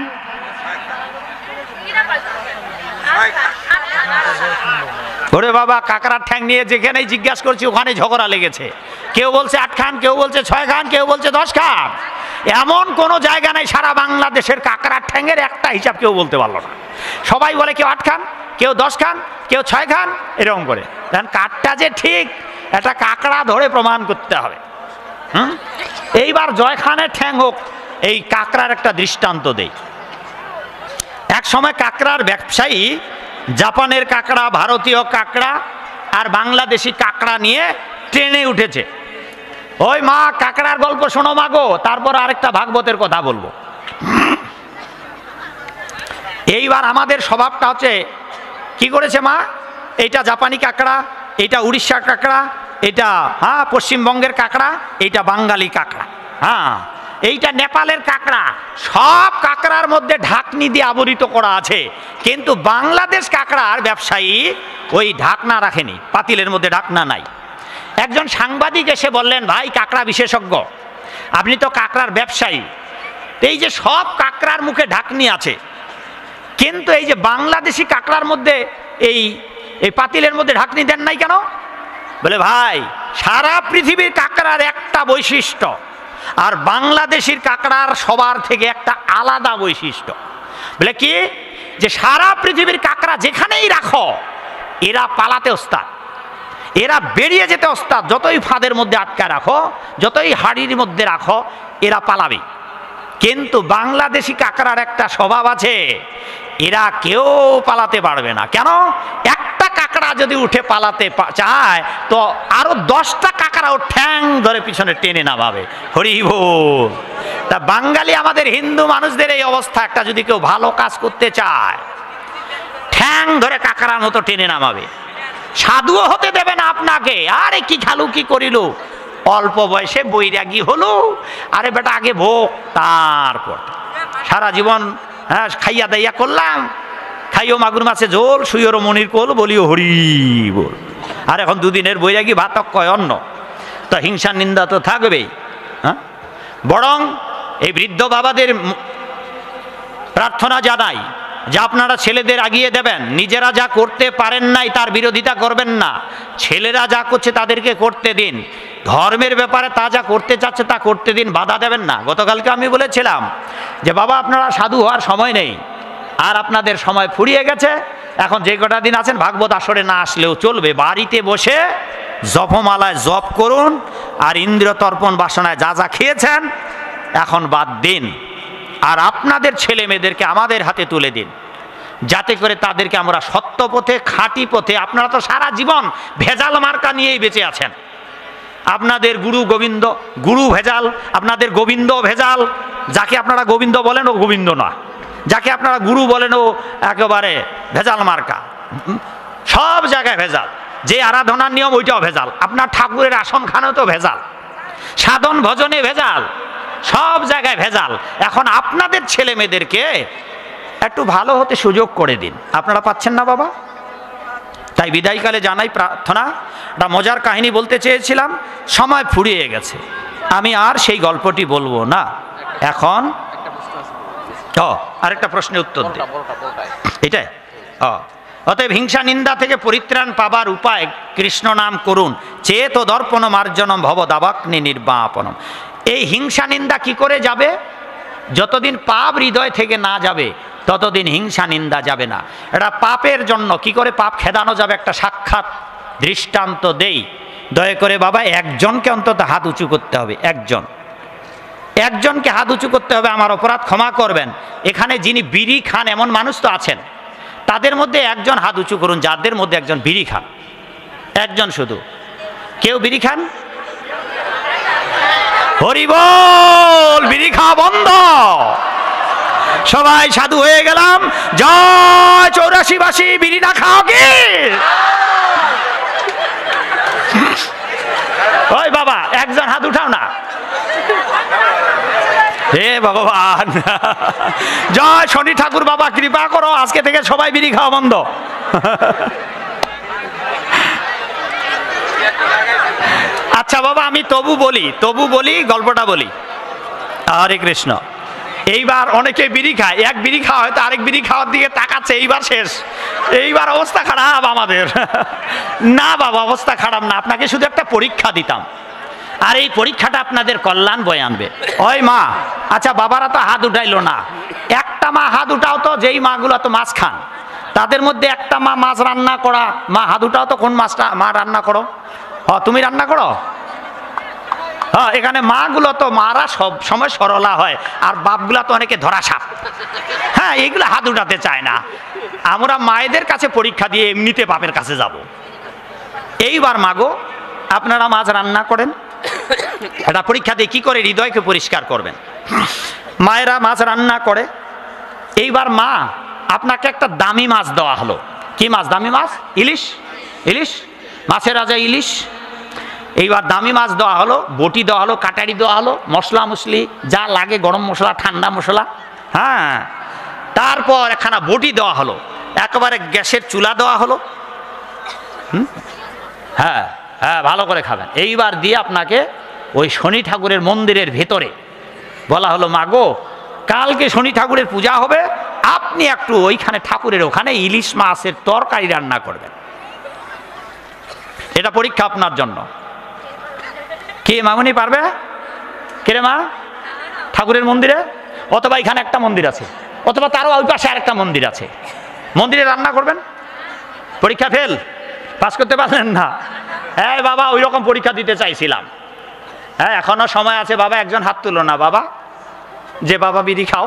ওরে বাবা, কাঁকড়ার ঠ্যাং নিয়ে যেখানেই জিজ্ঞাসা করছি ওখানে ঝগড়া লেগেছে। কেউ বলছে আট খান, কেউ বলছে ছয় খান, কেউ বলছে দশ খান। এমন কোনো জায়গা নেই সারা বাংলাদেশের কাঁকড়ার ঠ্যাংয়ের একটা হিসাব কেউ বলতে পারলো না। সবাই বলে কেউ আট খান, কেউ দশ খান, কেউ ছয় খান, এরকম করে। কারণ কাঠটা যে ঠিক, একটা কাঁকড়া ধরে প্রমাণ করতে হবে। হুম এইবার জয় খানের ঠ্যাং হোক, এই কাঁকড়ার একটা দৃষ্টান্ত দেই। এক সময় কাঁকড়ার ব্যবসায়ী জাপানের কাঁকড়া, ভারতীয় কাঁকড়া আর বাংলাদেশি কাঁকড়া নিয়ে ট্রেনে উঠেছে। ওই মা, কাঁকড়ার গল্প শোনো মা গো, তারপর আরেকটা ভাগবতের কথা বলবো। এইবার আমাদের স্বভাবটা হচ্ছে, কি করেছে মা, এইটা জাপানি কাঁকড়া, এটা উড়িষ্যার কাঁকড়া, এটা হ্যাঁ পশ্চিমবঙ্গের কাঁকড়া, এইটা বাঙালি কাঁকড়া, হ্যাঁ এইটা নেপালের কাঁকড়া। সব কাঁকড়ার মধ্যে ঢাকনি দিয়ে আবরিত করা আছে, কিন্তু বাংলাদেশ কাঁকড়ার ব্যবসায়ী ওই ঢাকনা রাখেনি, পাতিলের মধ্যে ঢাকনা নাই। একজন সাংবাদিক এসে বললেন, ভাই কাঁকড়া বিশেষজ্ঞ, আপনি তো কাঁকড়ার ব্যবসায়ী, এই যে সব কাঁকড়ার মুখে ঢাকনি আছে, কিন্তু এই যে বাংলাদেশি কাঁকড়ার মধ্যে এই এই পাতিলের মধ্যে ঢাকনি দেন নাই কেন? বলে, ভাই সারা পৃথিবীর কাঁকড়ার একটা বৈশিষ্ট্য, আর বাংলাদেশির কাঁকড়ার সবার থেকে একটা আলাদা বৈশিষ্ট্য। বলে কি? যে সারা পৃথিবীর কাঁকড়া যেখানেই রাখো এরা পালাতে ওস্তাদ, এরা বেরিয়ে যেতে ওস্তাদ। যতই ফাঁদের মধ্যে আটকা রাখো, যতই হাড়ির মধ্যে রাখো, এরা পালাবে। কিন্তু বাংলাদেশি কাঁকড়ার একটা স্বভাব আছে, এরা কেউ পালাতে পারবে না। কেন? একটা কাঁকড়া যদি উঠে পালাতে চায় তো আরো দশটা কাঁকড়াও ঠ্যাং ধরে পিছনে টেনে নামাবে। হরি বল। তা বাঙালি আমাদের হিন্দু মানুষদের এই অবস্থা, একটা যদি কেউ ভালো কাজ করতে চায় ঠ্যাং ধরে কাঁকড়ার মতো টেনে নামাবে। সাধুও হতে দেবে না আপনাকে। আরে কি খালু, কি করিল, অল্প বয়সে বৈরাগী হলো, আরে বেটা আগে ভোগ, তারপর সারা জীবন হ্যাঁ খাইয়া দাইয়া করলাম, খাইও মাগুর মাছে ঝোল, শুইও মনির কোল, বলিও হরি বল। আর এখন দুদিনের বৈরাগী ভাতক কয় অন্ন। তো হিংসা নিন্দা তো থাকবেই। হ্যাঁ, বরং এই বৃদ্ধ বাবাদের প্রার্থনা জানাই যে আপনারা ছেলেদের আগিয়ে দেবেন, নিজেরা যা করতে পারেন নাই তার বিরোধিতা করবেন না। ছেলেরা যা করছে তাদেরকে করতে দিন, ধর্মের ব্যাপারে তা যা করতে চাচ্ছে তা করতে দিন, বাধা দেবেন না। গতকালকে আমি বলেছিলাম যে বাবা আপনারা সাধু হওয়ার সময় নেই, আর আপনাদের সময় ফুরিয়ে গেছে। এখন যে কটা দিন আছেন ভাগবত আসরে না আসলেও চলবে, বাড়িতে বসে জপমালায় জপ করুন, আর ইন্দ্রিয় তর্পণ বাসনায় যা যা খেয়েছেন এখন বাদ দিন, আর আপনাদের ছেলে মেয়েদেরকে আমাদের হাতে তুলে দিন, যাতে করে তাদেরকে আমরা সত্য পথে, খাঁটি পথে। আপনারা তো সারা জীবন ভেজাল মার্কা নিয়েই বেঁচে আছেন। আপনাদের গুরু গোবিন্দ, গুরু ভেজাল, আপনাদের গোবিন্দ ভেজাল। যাকে আপনারা গোবিন্দ বলেন ও গোবিন্দ না, যাকে আপনারা গুরু বলেন ও একেবারে ভেজাল মার্কা। সব জায়গায় ভেজাল। যে আরাধনার নিয়ম ওইটাও ভেজাল, আপনার ঠাকুরের আসন খানেও তো ভেজাল, সাধন ভজনে ভেজাল, সব জায়গায় ভেজাল। এখন আপনাদের ছেলে মেয়েদেরকে একটু ভালো হতে সুযোগ করে দিন, আপনারা পাচ্ছেন না বাবা। তাই বিদায়কালে জানাই প্রার্থনা। একটা মজার কাহিনী বলতে চেয়েছিলাম, সময় ফুরিয়ে গেছে, আমি আর সেই গল্পটি বলবো না। এখন ও আরেকটা প্রশ্নের উত্তর দিই, এটাই। ও অতএব হিংসা নিন্দা থেকে পরিত্রাণ পাবার উপায় কৃষ্ণ নাম করুন, চেত দর্পণ মার্জনম ভব দাবাগ্নি নির্বাপনম। এই হিংসা নিন্দা কি করে যাবে? যতদিন পাপ হৃদয় থেকে না যাবে ততদিন হিংসা নিন্দা যাবে না। এটা পাপের জন্য কি করে পাপ খেদানো যাবে একটা সাক্ষাৎ দৃষ্টান্ত দেই। দয়া করে বাবা একজনকে অন্তত হাত উঁচু করতে হবে, একজন একজনকে হাত উঁচু করতে হবে। আমার অপরাধ ক্ষমা করবেন, এখানে যিনি বিড়ি খান এমন মানুষ তো আছেন, তাদের মধ্যে একজন হাত উঁচু করুন যাদের মধ্যে একজন বিড়ি খান। একজন শুধু। কেউ বিড়ি খান? হরি বল, বিড়ি খাওয়া বন্ধ। সবাই সাধু হয়ে গেলাম। জয় চৌরাশি বাসী, বিড়ি না খাও কি? ওই বাবা একজন হাত উঠাও না। হে ভগবান, জয় শনি ঠাকুর বাবা, কৃপা করো আজকে থেকে সবাই বিড়ি খাওয়া বন্ধ। আচ্ছা বাবা আমি তবু বলি, তবু বলি গল্পটা বলি। হরে কৃষ্ণ। এইবার অনেকে বিড়ি খায়, এক বিড়ি খাওয়া হয়তো আরেক বিড়ি খাওয়ার দিকে তাকাচ্ছে, এইবার শেষ, এইবার অবস্থা খারাপ আমাদের। না বাবা অবস্থা খারাপ না, আপনাকে শুধু একটা পরীক্ষা দিতাম, আর এই পরীক্ষাটা আপনাদের কল্যাণ বয়ে আনবে। ওই মা, আচ্ছা বাবারা তো হাত উঠাইলো না, একটা মা হাত উঠাও তো, যেই মাগুলো তো মাছ খান, তাদের মধ্যে একটা মা মাছ রান্না করা মা হাত উঠাও তো, কোন মাছটা মা রান্না করো? হ তুমি রান্না করো? হ্যাঁ, এখানে মাগুলো তো মারা সব সময় সরলা হয়, আর বাপগুলা তো অনেকে ধরা সাপ। হ্যাঁ, এইগুলো হাত উঠাতে চায় না। আমরা মায়েদের কাছে পরীক্ষা দিয়ে এমনিতে বাপের কাছে যাব। এইবার মাগো আপনারা মাছ রান্না করেন, এটা পরীক্ষা দিয়ে কি করে হৃদয়কে পরিষ্কার করবেন। মায়েরা মাছ রান্না করে। এইবার মা আপনাকে একটা দামি মাছ দেওয়া হলো। কি মাছ? দামি মাছ, ইলিশ। ইলিশ, মাছের রাজা ইলিশ। এইবার দামি মাছ দেওয়া হলো, বটি দেওয়া হলো, কাটারি দেওয়া হলো, মশলা মশলি যা লাগে, গরম মশলা, ঠান্ডা মশলা। হ্যাঁ, তারপর একখানা বটি দেওয়া হলো, একেবারে গ্যাসের চুলা দেওয়া হলো। হুম, হ্যাঁ হ্যাঁ ভালো করে খাবেন। এইবার দিয়ে আপনাকে ওই শনি ঠাকুরের মন্দিরের ভেতরে বলা হলো, মাগো কালকে শনি ঠাকুরের পূজা হবে, আপনি একটু ওইখানে ঠাকুরের ওখানে ইলিশ মাছের তরকারি রান্না করবেন। এটা পরীক্ষা আপনার জন্য। কে মামুনি পারবে? কে মা? ঠাকুরের মন্দিরে, অথবা এখানে একটা মন্দির আছে, অথবা তারও ওই পাশে আরেকটা মন্দির আছে, মন্দিরে রান্না করবেন। পরীক্ষা ফেল, পাস করতে পারলেন না। হ্যাঁ বাবা ওই রকম পরীক্ষা দিতে চাইছিলাম। হ্যাঁ এখনো সময় আছে বাবা, একজন হাত তুলো না বাবা, যে বাবা বিড়ি খাও।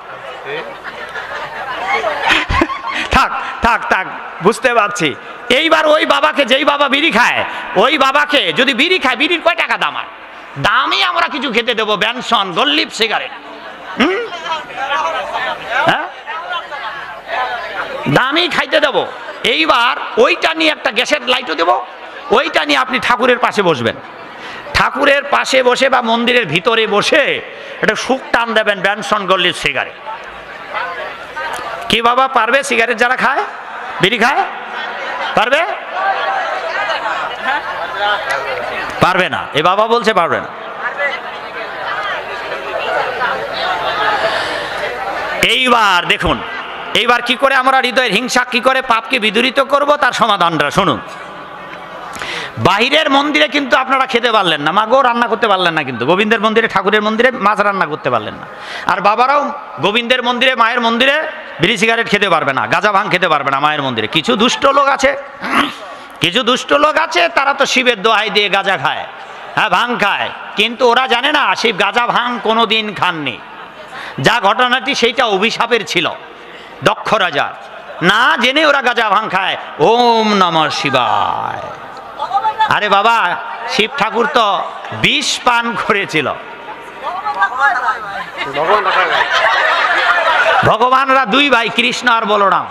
থাক থাক থাক, বুঝতে পারছি। এইবার ওই বাবাকে, যেই বাবা বিড়ি খায়, ওই বাবাকে যদি বিড়ি খায়, বিড়ির কয় টাকা দাম? আর দামই আমরা কিছু খেতে দেবো, ব্যানসন, গোল্লিপ, সিগারেট। হুম, হ্যাঁ দামই খাইতে দেবো। এইবার ওইটা নিয়ে একটা গ্যাসের লাইটও দেবো, ওইটা নিয়ে আপনি ঠাকুরের পাশে বসবেন। ঠাকুরের পাশে বসে বা মন্দিরের ভিতরে বসে একটা সুখ টান দেবেন, ব্যানসন, গোল্লিপ, সিগারেট। কি বাবা পারবে? সিগারেট যারা খায়, বিড়ি খায়, পারবে? পারবে না। এ বাবা বলছে পারবে না। এইবার দেখুন, এইবার কি করে আমরা হৃদয়ের হিংসা, কি করে পাপকে বিদূরিত করব, তার সমাধানটা শুনুন। বাহিরের মন্দিরে কিন্তু আপনারা খেতে পারলেন না, মাগো রান্না করতে পারলেন না, কিন্তু গোবিন্দের মন্দিরে, ঠাকুরের মন্দিরে মাছ রান্না করতে পারলেন না। আর বাবারাও গোবিন্দের মন্দিরে, মায়ের মন্দিরে বিড়ি সিগারেট খেতে পারবে না, গাঁজা ভাং খেতে পারবে না মায়ের মন্দিরে। কিছু দুষ্ট লোক আছে, কিছু দুষ্ট লোক আছে, তারা তো শিবের দোহাই দিয়ে গাঁজা খায়, হ্যাঁ ভাং খায়, কিন্তু ওরা জানে না শিব গাঁজা ভাং কোনো দিন খাননি। যা ঘটনাটি সেইটা অভিশাপের ছিল দক্ষ রাজার, না জেনে ওরা গাঁজা ভাং খায়। ওম নমঃ শিবায়। আরে বাবা শিব ঠাকুর তো বিষ পান করেছিল। ভগবানরা দুই ভাই, কৃষ্ণ আর বলরাম।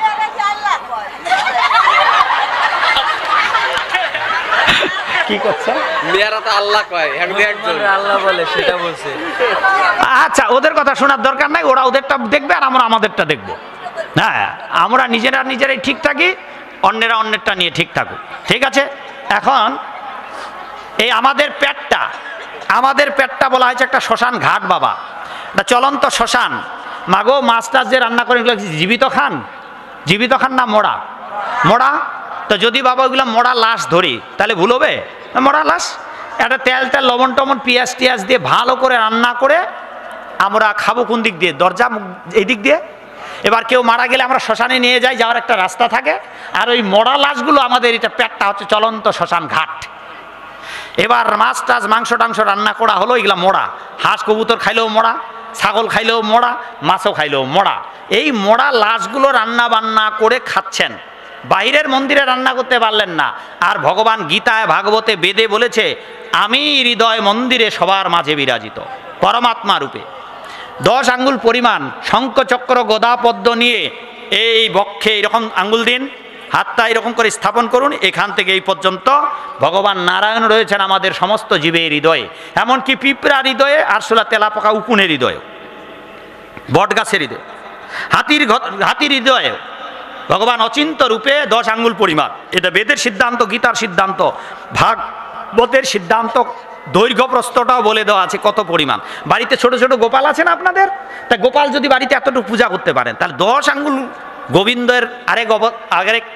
কি করছে? আল্লাহ কয়, আল্লাহ বলে, সেটা বলছে। আচ্ছা ওদের কথা শোনার দরকার নাই, ওরা ওদেরটা দেখবে আর আমরা আমাদেরটা দেখবো। হ্যাঁ আমরা নিজেরা নিজেরাই ঠিক থাকি, অন্যেরা অন্যেরটা নিয়ে ঠিক থাকুক, ঠিক আছে? এখন এই আমাদের পেটটা, আমাদের পেটটা বলা হয়েছে একটা শ্মশান ঘাট বাবা, একটা চলন্ত শ্মশান। মাগো মাছ টাছ যে রান্না করে এগুলো জীবিত খান? জীবিত খান না মরা? মরা। তো যদি বাবা ওইগুলো মরা লাশ ধরি তাহলে ভুল হবে? মরা লাশ একটা তেল তেল লবণ টবণ পেঁয়াজ টিয়াজ দিয়ে ভালো করে রান্না করে আমরা খাবো কোন দিক দিয়ে? দরজা এই দিক দিয়ে। এবার কেউ মারা গেলে আমরা শ্মশানে নিয়ে যাই, যাওয়ার একটা রাস্তা থাকে, আর ওই মরা লাশগুলো আমাদের এটা পেটটা হচ্ছে চলন্ত শ্মশান ঘাট। এবার মাছ টাছ মাংস টাংস রান্না করা হলো, এগুলা মোড়া। হাঁস কবুতর খাইলেও মোড়া, ছাগল খাইলেও মোড়া, মাছও খাইলেও মোড়া। এই মোড়া লাশগুলো রান্না বান্না করে খাচ্ছেন, বাইরের মন্দিরে রান্না করতে পারলেন না। আর ভগবান গীতায় ভাগবতে বেদে বলেছে, আমি হৃদয় মন্দিরে সবার মাঝে বিরাজিত পরমাত্মা রূপে। দশ আঙ্গুল পরিমাণ শঙ্খ চক্র গদা পদ্ম নিয়ে এই বক্ষে এরকম আঙ্গুল দিন, হাতটা এরকম করে স্থাপন করুন, এখান থেকে এই পর্যন্ত ভগবান নারায়ণ রয়েছেন আমাদের সমস্ত জীবের হৃদয়ে, এমনকি পিঁপড়া হৃদয়ে, আরশোলা তেলাপোকা উকুনের হৃদয়ে, বট গাছের হৃদয়ে, হাতির হাতির হৃদয়ে ভগবান অচিন্ত রূপে দশ আঙ্গুল পরিমাণ। এটা বেদের সিদ্ধান্ত, গীতার সিদ্ধান্ত, ভাগবতের সিদ্ধান্ত, দৈর্ঘ্য প্রস্থটাও বলে দেওয়া আছে কত পরিমাণ। বাড়িতে ছোট ছোট গোপাল আছে না আপনাদের? তা গোপাল যদি বাড়িতে এতটুকু পূজা করতে পারেন, তাহলে দশ আঙ্গুল গোবিন্দের আরেক আরেক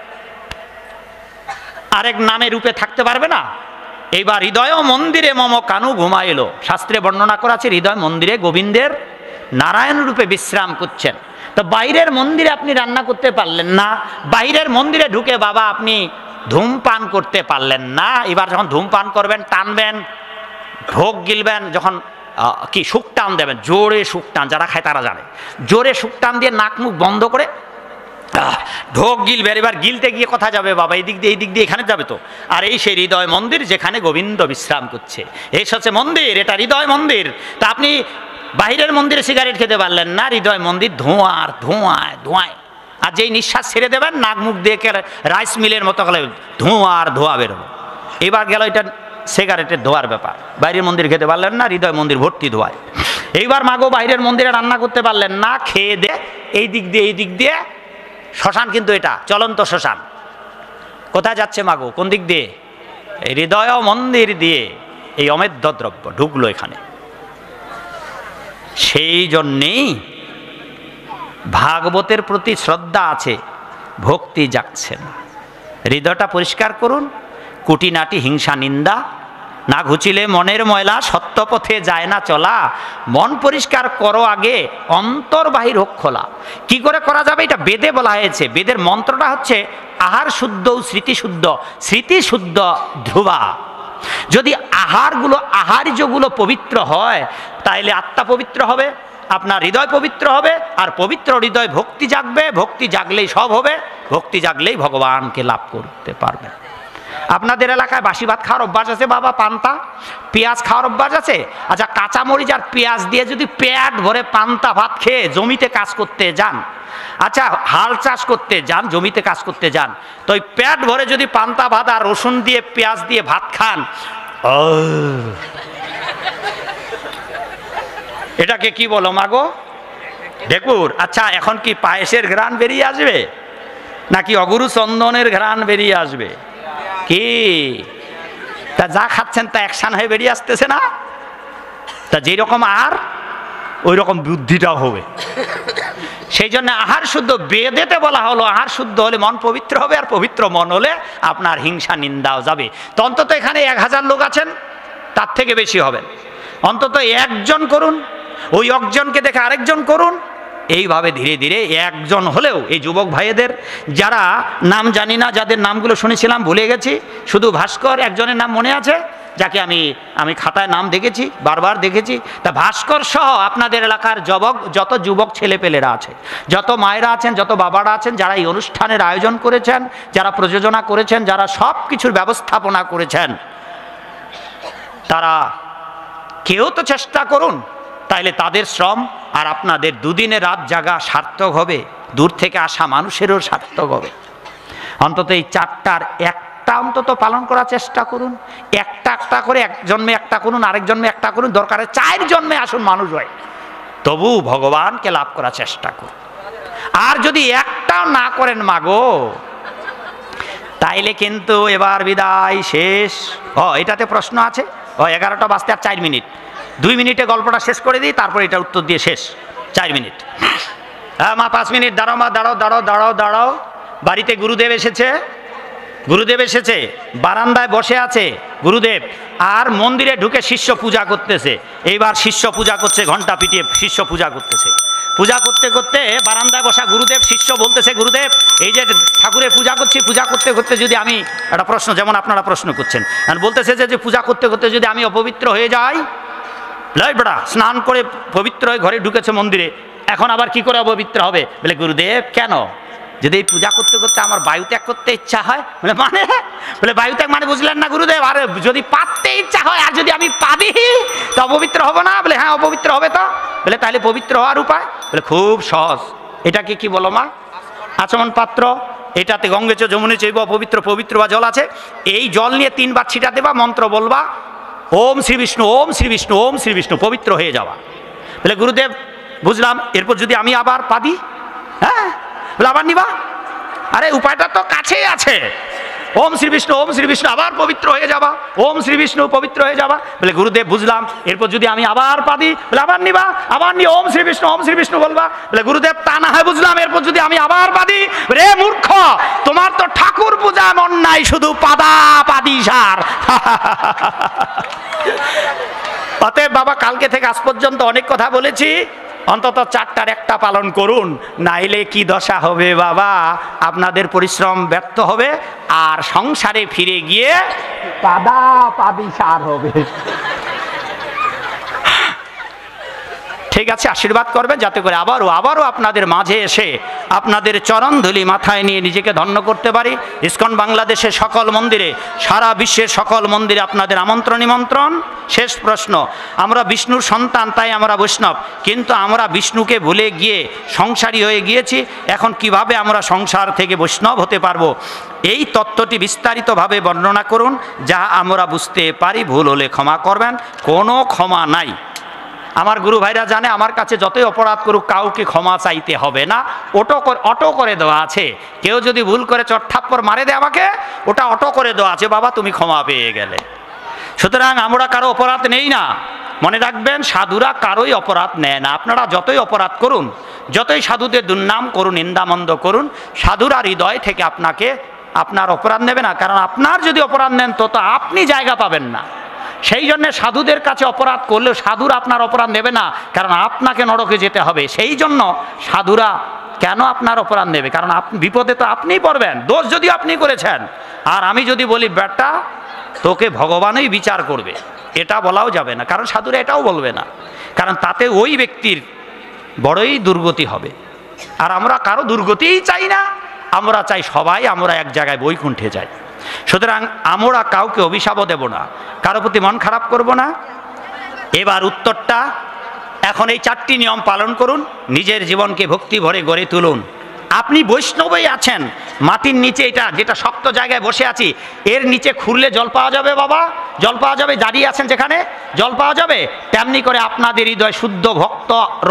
আরেক নামে রূপে থাকতে পারবে না? এইবার হৃদয় মন্দিরে মম কানু ঘুমাইল, শাস্ত্রে বর্ণনা করা আছে হৃদয় মন্দিরে গোবিন্দের নারায়ণ রূপে বিশ্রাম করছেন। তো বাইরের মন্দিরে আপনি রান্না করতে পারলেন না, বাইরের মন্দিরে ঢুকে বাবা আপনি ধূমপান করতে পারলেন না। এবার যখন ধূমপান করবেন, টানবেন, ঢোক গিলবেন, যখন কি সুখ টান দেবেন, জোরে সুখ টান, যারা খায় তারা জানে, জোরে সুখ টান দিয়ে নাক মুখ বন্ধ করে ঢোক গিলবেন। এবার গিলতে গিয়ে কথা যাবে বাবা এই দিক দিয়ে এই দিক দিয়ে এখানে যাবে তো, আর এই সেই হৃদয় মন্দির যেখানে গোবিন্দ বিশ্রাম করছে, এই হচ্ছে মন্দির, এটা হৃদয় মন্দির। তা আপনি বাহিরের মন্দিরে সিগারেট খেতে পারলেন না, হৃদয় মন্দির ধোঁয়ার ধোঁয়ায় ধোঁয়ায়, আর যেই নিঃশ্বাস ছেড়ে দেবেন নাক মুখ দিয়ে রাইস মিলের মতো গেলে ধোঁয়ার ধোঁয়া বেরোবে। এবার গেল এটা সিগারেটের ধোঁয়ার ব্যাপার, বাইরের মন্দির খেতে পারলেন না, হৃদয় মন্দির ভর্তি ধোঁয়ায়। এইবার মাগো বাইরের মন্দিরে রান্না করতে পারলেন না, খেয়ে দে এই দিক দিয়ে এই দিক দিয়ে, শ্মশান কিন্তু এটা চলন্ত শ্মশান। কোথায় যাচ্ছে মাগো? কোন দিক দিয়ে? এই হৃদয় মন্দির দিয়ে এই অমেধ্য দ্রব্য ঢুকলো এখানে। সেই জন্যেই ভাগবতের প্রতি শ্রদ্ধা আছে, ভক্তি জাগছে না। হৃদয়টা পরিষ্কার করুন, কুটিনাটি হিংসা নিন্দা না ঘুচিলে মনের ময়লা, সত্য পথে যায় না চলা। মন পরিষ্কার করো আগে, অন্তর বাহির হোক খোলা। কি করে করা যাবে? এটা বেদে বলা হয়েছে। বেদের মন্ত্রটা হচ্ছে আহার শুদ্ধ স্মৃতি শুদ্ধ, স্মৃতি শুদ্ধ ধ্রুবা। যদি আহারগুলো আহার্যগুলো পবিত্র হয়, তাইলে আত্মা পবিত্র হবে, আপনার হৃদয় পবিত্র হবে, আর পবিত্র হৃদয় ভক্তি জাগবে, ভক্তি জাগলেই সব হবে, ভক্তি জাগলেই ভগবানকে লাভ করতে পারবে। আপনাদের এলাকায় বাসি ভাত খাওয়ার অভ্যাস আছে বাবা? পান্তা পেঁয়াজ খাওয়ার অভ্যাস আছে? আচ্ছা, কাঁচামরিচ আর পেঁয়াজ দিয়ে যদি পেট ভরে পান্তা ভাত খেয়ে জমিতে কাজ করতে যান, আচ্ছা হাল চাষ করতে যান, জমিতে কাজ করতে যান, তো ওই পেট ভরে যদি পান্তা ভাত আর রসুন দিয়ে পেঁয়াজ দিয়ে ভাত খান, এটাকে কি বলো মাগো? ঢেকুর। আচ্ছা, এখন কি পায়েসের ঘ্রাণ বেরিয়ে আসবে নাকি অগুরু চন্দনের ঘ্রাণ বেরিয়ে আসবে? কি তা যা খাচ্ছেন তা একসান হয়ে বেরিয়ে আসতেছে না? তা যেরকম আহার ওই রকম বুদ্ধিটাও হবে। সেই জন্য আহার শুদ্ধ, বেদেতে বলা হলো আহার শুদ্ধ হলে মন পবিত্র হবে, আর পবিত্র মন হলে আপনার হিংসা নিন্দাও যাবে। তো অন্তত এখানে এক হাজার লোক আছেন, তার থেকে বেশি হবেন, অন্তত একজন করুন, ওই একজনকে দেখে আরেকজন করুন, এইভাবে ধীরে ধীরে একজন হলেও এই যুবক ভাইদের যারা নাম জানি না, যাদের নামগুলো শুনেছিলাম ভুলে গেছি, শুধু ভাস্কর একজনের নাম মনে আছে, যাকে আমি আমি খাতায় নাম দেখেছি, বারবার দেখেছি। তা ভাস্কর সহ আপনাদের এলাকার যুবক, যত যুবক ছেলেপেলেরা আছে, যত মায়েরা আছেন, যত বাবারা আছেন, যারা এই অনুষ্ঠানের আয়োজন করেছেন, যারা প্রযোজনা করেছেন, যারা সব কিছুর ব্যবস্থাপনা করেছেন, তারা কেউ তো চেষ্টা করুন, তাইলে তাদের শ্রম আর আপনাদের দুদিনে রাত জাগা সার্থক হবে, দূর থেকে আসা মানুষেরও সার্থক হবে। অন্তত এই চারটার একটা অন্তত পালন করার চেষ্টা করুন, একটা একটা করে, এক জন্মে একটা করুন, আরেক জন্মে একটা করুন, দরকারে চার জন্মে আসুন মানুষ হয়, তবু ভগবানকে লাভ করার চেষ্টা করুন। আর যদি একটাও না করেন মাগো, তাইলে কিন্তু এবার বিদায় শেষ। ও এটাতে প্রশ্ন আছে? ও এগারোটা বাজতে আর চার মিনিট, দুই মিনিটে গল্পটা শেষ করে দিই, তারপর এটা উত্তর দিয়ে শেষ। চার মিনিট। হ্যাঁ মা, পাঁচ মিনিট দাঁড়াও মা, দাঁড়াও দাঁড়াও দাঁড়াও দাঁড়াও। বাড়িতে গুরুদেব এসেছে, গুরুদেব এসেছে, বারান্দায় বসে আছে গুরুদেব, আর মন্দিরে ঢুকে শিষ্য পূজা করতেছে। এইবার শিষ্য পূজা করছে, ঘন্টা পিটিয়ে শিষ্য পূজা করতেছে। পূজা করতে করতে বারান্দায় বসা গুরুদেব, শিষ্য বলতেছে, গুরুদেব এই যে ঠাকুরের পূজা করছি, পূজা করতে করতে যদি আমি, একটা প্রশ্ন যেমন আপনারা প্রশ্ন করছেন, বলতেছে যে পূজা করতে করতে যদি আমি অপবিত্র হয়ে যাই, লাই বেড়া স্নান করে পবিত্র হয়ে ঘরে ঢুকেছে মন্দিরে, এখন আবার কি করে অপবিত্র হবে? বলে গুরুদেব কেন? যদি এই পূজা করতে করতে আমার বায়ু ত্যাগ করতে ইচ্ছা হয়। বলে মানে? বলে বায়ু ত্যাগ মানে বুঝলেন না গুরুদেব? আর যদি পাততে ইচ্ছা হয় আর যদি আমি পা দিই তো অপবিত্র হবো না? বলে হ্যাঁ অপবিত্র হবে। তো বলে তাহলে পবিত্র হওয়ার উপায়? বলে খুব সহজ। এটাকে কি বলো মা? আচমন পাত্র, এটাতে গঙ্গে চ যমুনে চৈব অপবিত্র পবিত্র বা জল আছে। এই জল নিয়ে তিনবার ছিটা দেবা, মন্ত্র বলবা, ওম শ্রী বিষ্ণু ওম শ্রী বিষ্ণু ওম শ্রী বিষ্ণু, পবিত্র হয়ে যাওয়া। বলে গুরুদেব বুঝলাম, এরপর যদি আমি আবার পা দিই? হ্যাঁ। বলে আবার নিবা? আরে উপায়টা তো কাছেই আছে, ওম শ্রী বিষ্ণু ওম শ্রী বিষ্ণু, আবার পবিত্র হয়ে যাবা, ওম শ্রী বিষ্ণু পবিত্র হয়ে যাবা। বলে গুরুদেব বুঝলাম, এরপর যদি আমি আবার পা দিই? বলে আবার নিবা, আবার নিয়ে ওম শ্রী বিষ্ণু ওম শ্রী বিষ্ণু বলবা। বলে গুরুদেব তা না হয় বুঝলাম, এরপর যদি আমি আবার পা দিই? রে মূর্খ, তোমার তো ঠাকুর পূজা মন নাই, শুধু পাদা পাদি সার। অতএব বাবা, কালকে থেকে আজ পর্যন্ত অনেক কথা বলেছি, অন্তত চারটার একটা পালন করুন, নাইলে কি দশা হবে বাবা, আপনাদের পরিশ্রম ব্যর্থ হবে আর সংসারে ফিরে গিয়ে পাদা পাদি সার হবে। ঠিক আছে, আশীর্বাদ করবেন যাতে করে আবারও আবারও আপনাদের মাঝে এসে আপনাদের চরণ ধুলি মাথায় নিয়ে নিজেকে ধন্য করতে পারি। ইসকন বাংলাদেশের সকল মন্দিরে, সারা বিশ্বের সকল মন্দিরে আপনাদের আমন্ত্রণ নিমন্ত্রণ। শেষ প্রশ্ন, আমরা বিষ্ণুর সন্তান তাই আমরা বৈষ্ণব, কিন্তু আমরা বিষ্ণুকে ভুলে গিয়ে সংসারী হয়ে গিয়েছি। এখন কিভাবে আমরা সংসার থেকে বৈষ্ণব হতে পারবো? এই তত্ত্বটি বিস্তারিতভাবে বর্ণনা করুন, যা আমরা বুঝতে পারি। ভুল হলে ক্ষমা করবেন, কোনো ক্ষমা নাই। আমার গুরু ভাইরা জানে, আমার কাছে যতই অপরাধ করুক কাউকে ক্ষমা চাইতে হবে না, অটো অটো করে দেওয়া আছে। কেউ যদি ভুল করে চট্টাপ্পর মারে দেয় আমাকে, ওটা অটো করে দেওয়া আছে, বাবা তুমি ক্ষমা পেয়ে গেলে। সুতরাং আমরা কারো অপরাধ নেই না, মনে রাখবেন, সাধুরা কারোই অপরাধ নেয় না। আপনারা যতই অপরাধ করুন, যতই সাধুদের দুর্নাম করুন, নিন্দামন্দ করুন, সাধুরা হৃদয় থেকে আপনাকে আপনার অপরাধ নেবে না। কারণ আপনার যদি অপরাধ নেন তো তো আপনি জায়গা পাবেন না। সেই জন্য সাধুদের কাছে অপরাধ করলেও সাধুরা আপনার অপরাধ নেবে না, কারণ আপনাকে নরকে যেতে হবে। সেই জন্য সাধুরা কেন আপনার অপরাধ নেবে? কারণ আপনি বিপদে তো আপনিই পড়বেন, দোষ যদি আপনি করেছেন। আর আমি যদি বলি বেটা তোকে ভগবানই বিচার করবে, এটা বলাও যাবে না, কারণ সাধুরা এটাও বলবে না, কারণ তাতে ওই ব্যক্তির বড়ই দুর্গতি হবে। আর আমরা কারো দুর্গতিই চাই না, আমরা চাই সবাই আমরা এক জায়গায় বৈকুণ্ঠে যাই। সুতরাং আমরা কাউকে অভিশাপও দেব না, কারো প্রতি মন খারাপ করব না। এবার উত্তরটা, এখন এই চারটি নিয়ম পালন করুন, নিজের জীবনকে ভক্তি ভরে গড়ে তুলুন। আপনি বৈষ্ণবই আছেন, মাটির নিচে, এটা যেটা শক্ত জায়গায় বসে আছি, এর নিচে খুঁড়লে জল পাওয়া যাবে বাবা, জল পাওয়া যাবে। দাঁড়িয়ে আছেন যেখানে জল পাওয়া যাবে, তেমনি করে আপনাদের হৃদয় শুদ্ধ ভক্ত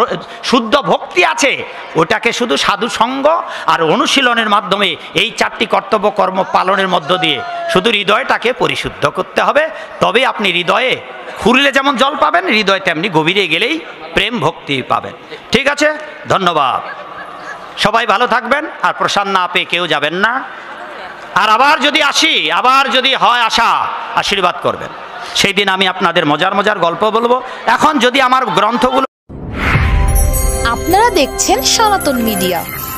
শুদ্ধ ভক্তি আছে, ওটাকে শুধু সাধু সঙ্গ আর অনুশীলনের মাধ্যমে এই চারটি কর্তব্য কর্ম পালনের মধ্য দিয়ে শুধু হৃদয়টাকে পরিশুদ্ধ করতে হবে। তবে আপনি হৃদয়ে খুঁড়লে যেমন জল পাবেন, হৃদয় তেমনি গভীরে গেলেই প্রেম ভক্তি পাবেন। ঠিক আছে, ধন্যবাদ। সবাই ভালো থাকবেন, আর প্রসাদ না পেয়ে কেউ যাবেন না। আর আবার যদি আসি, আবার যদি হয় আশা, আশীর্বাদ করবেন। সেই দিন আমি আপনাদের মজার মজার গল্প বলবো। এখন যদি আমার গ্রন্থগুলো, আপনারা দেখছেন সনাতন মিডিয়া।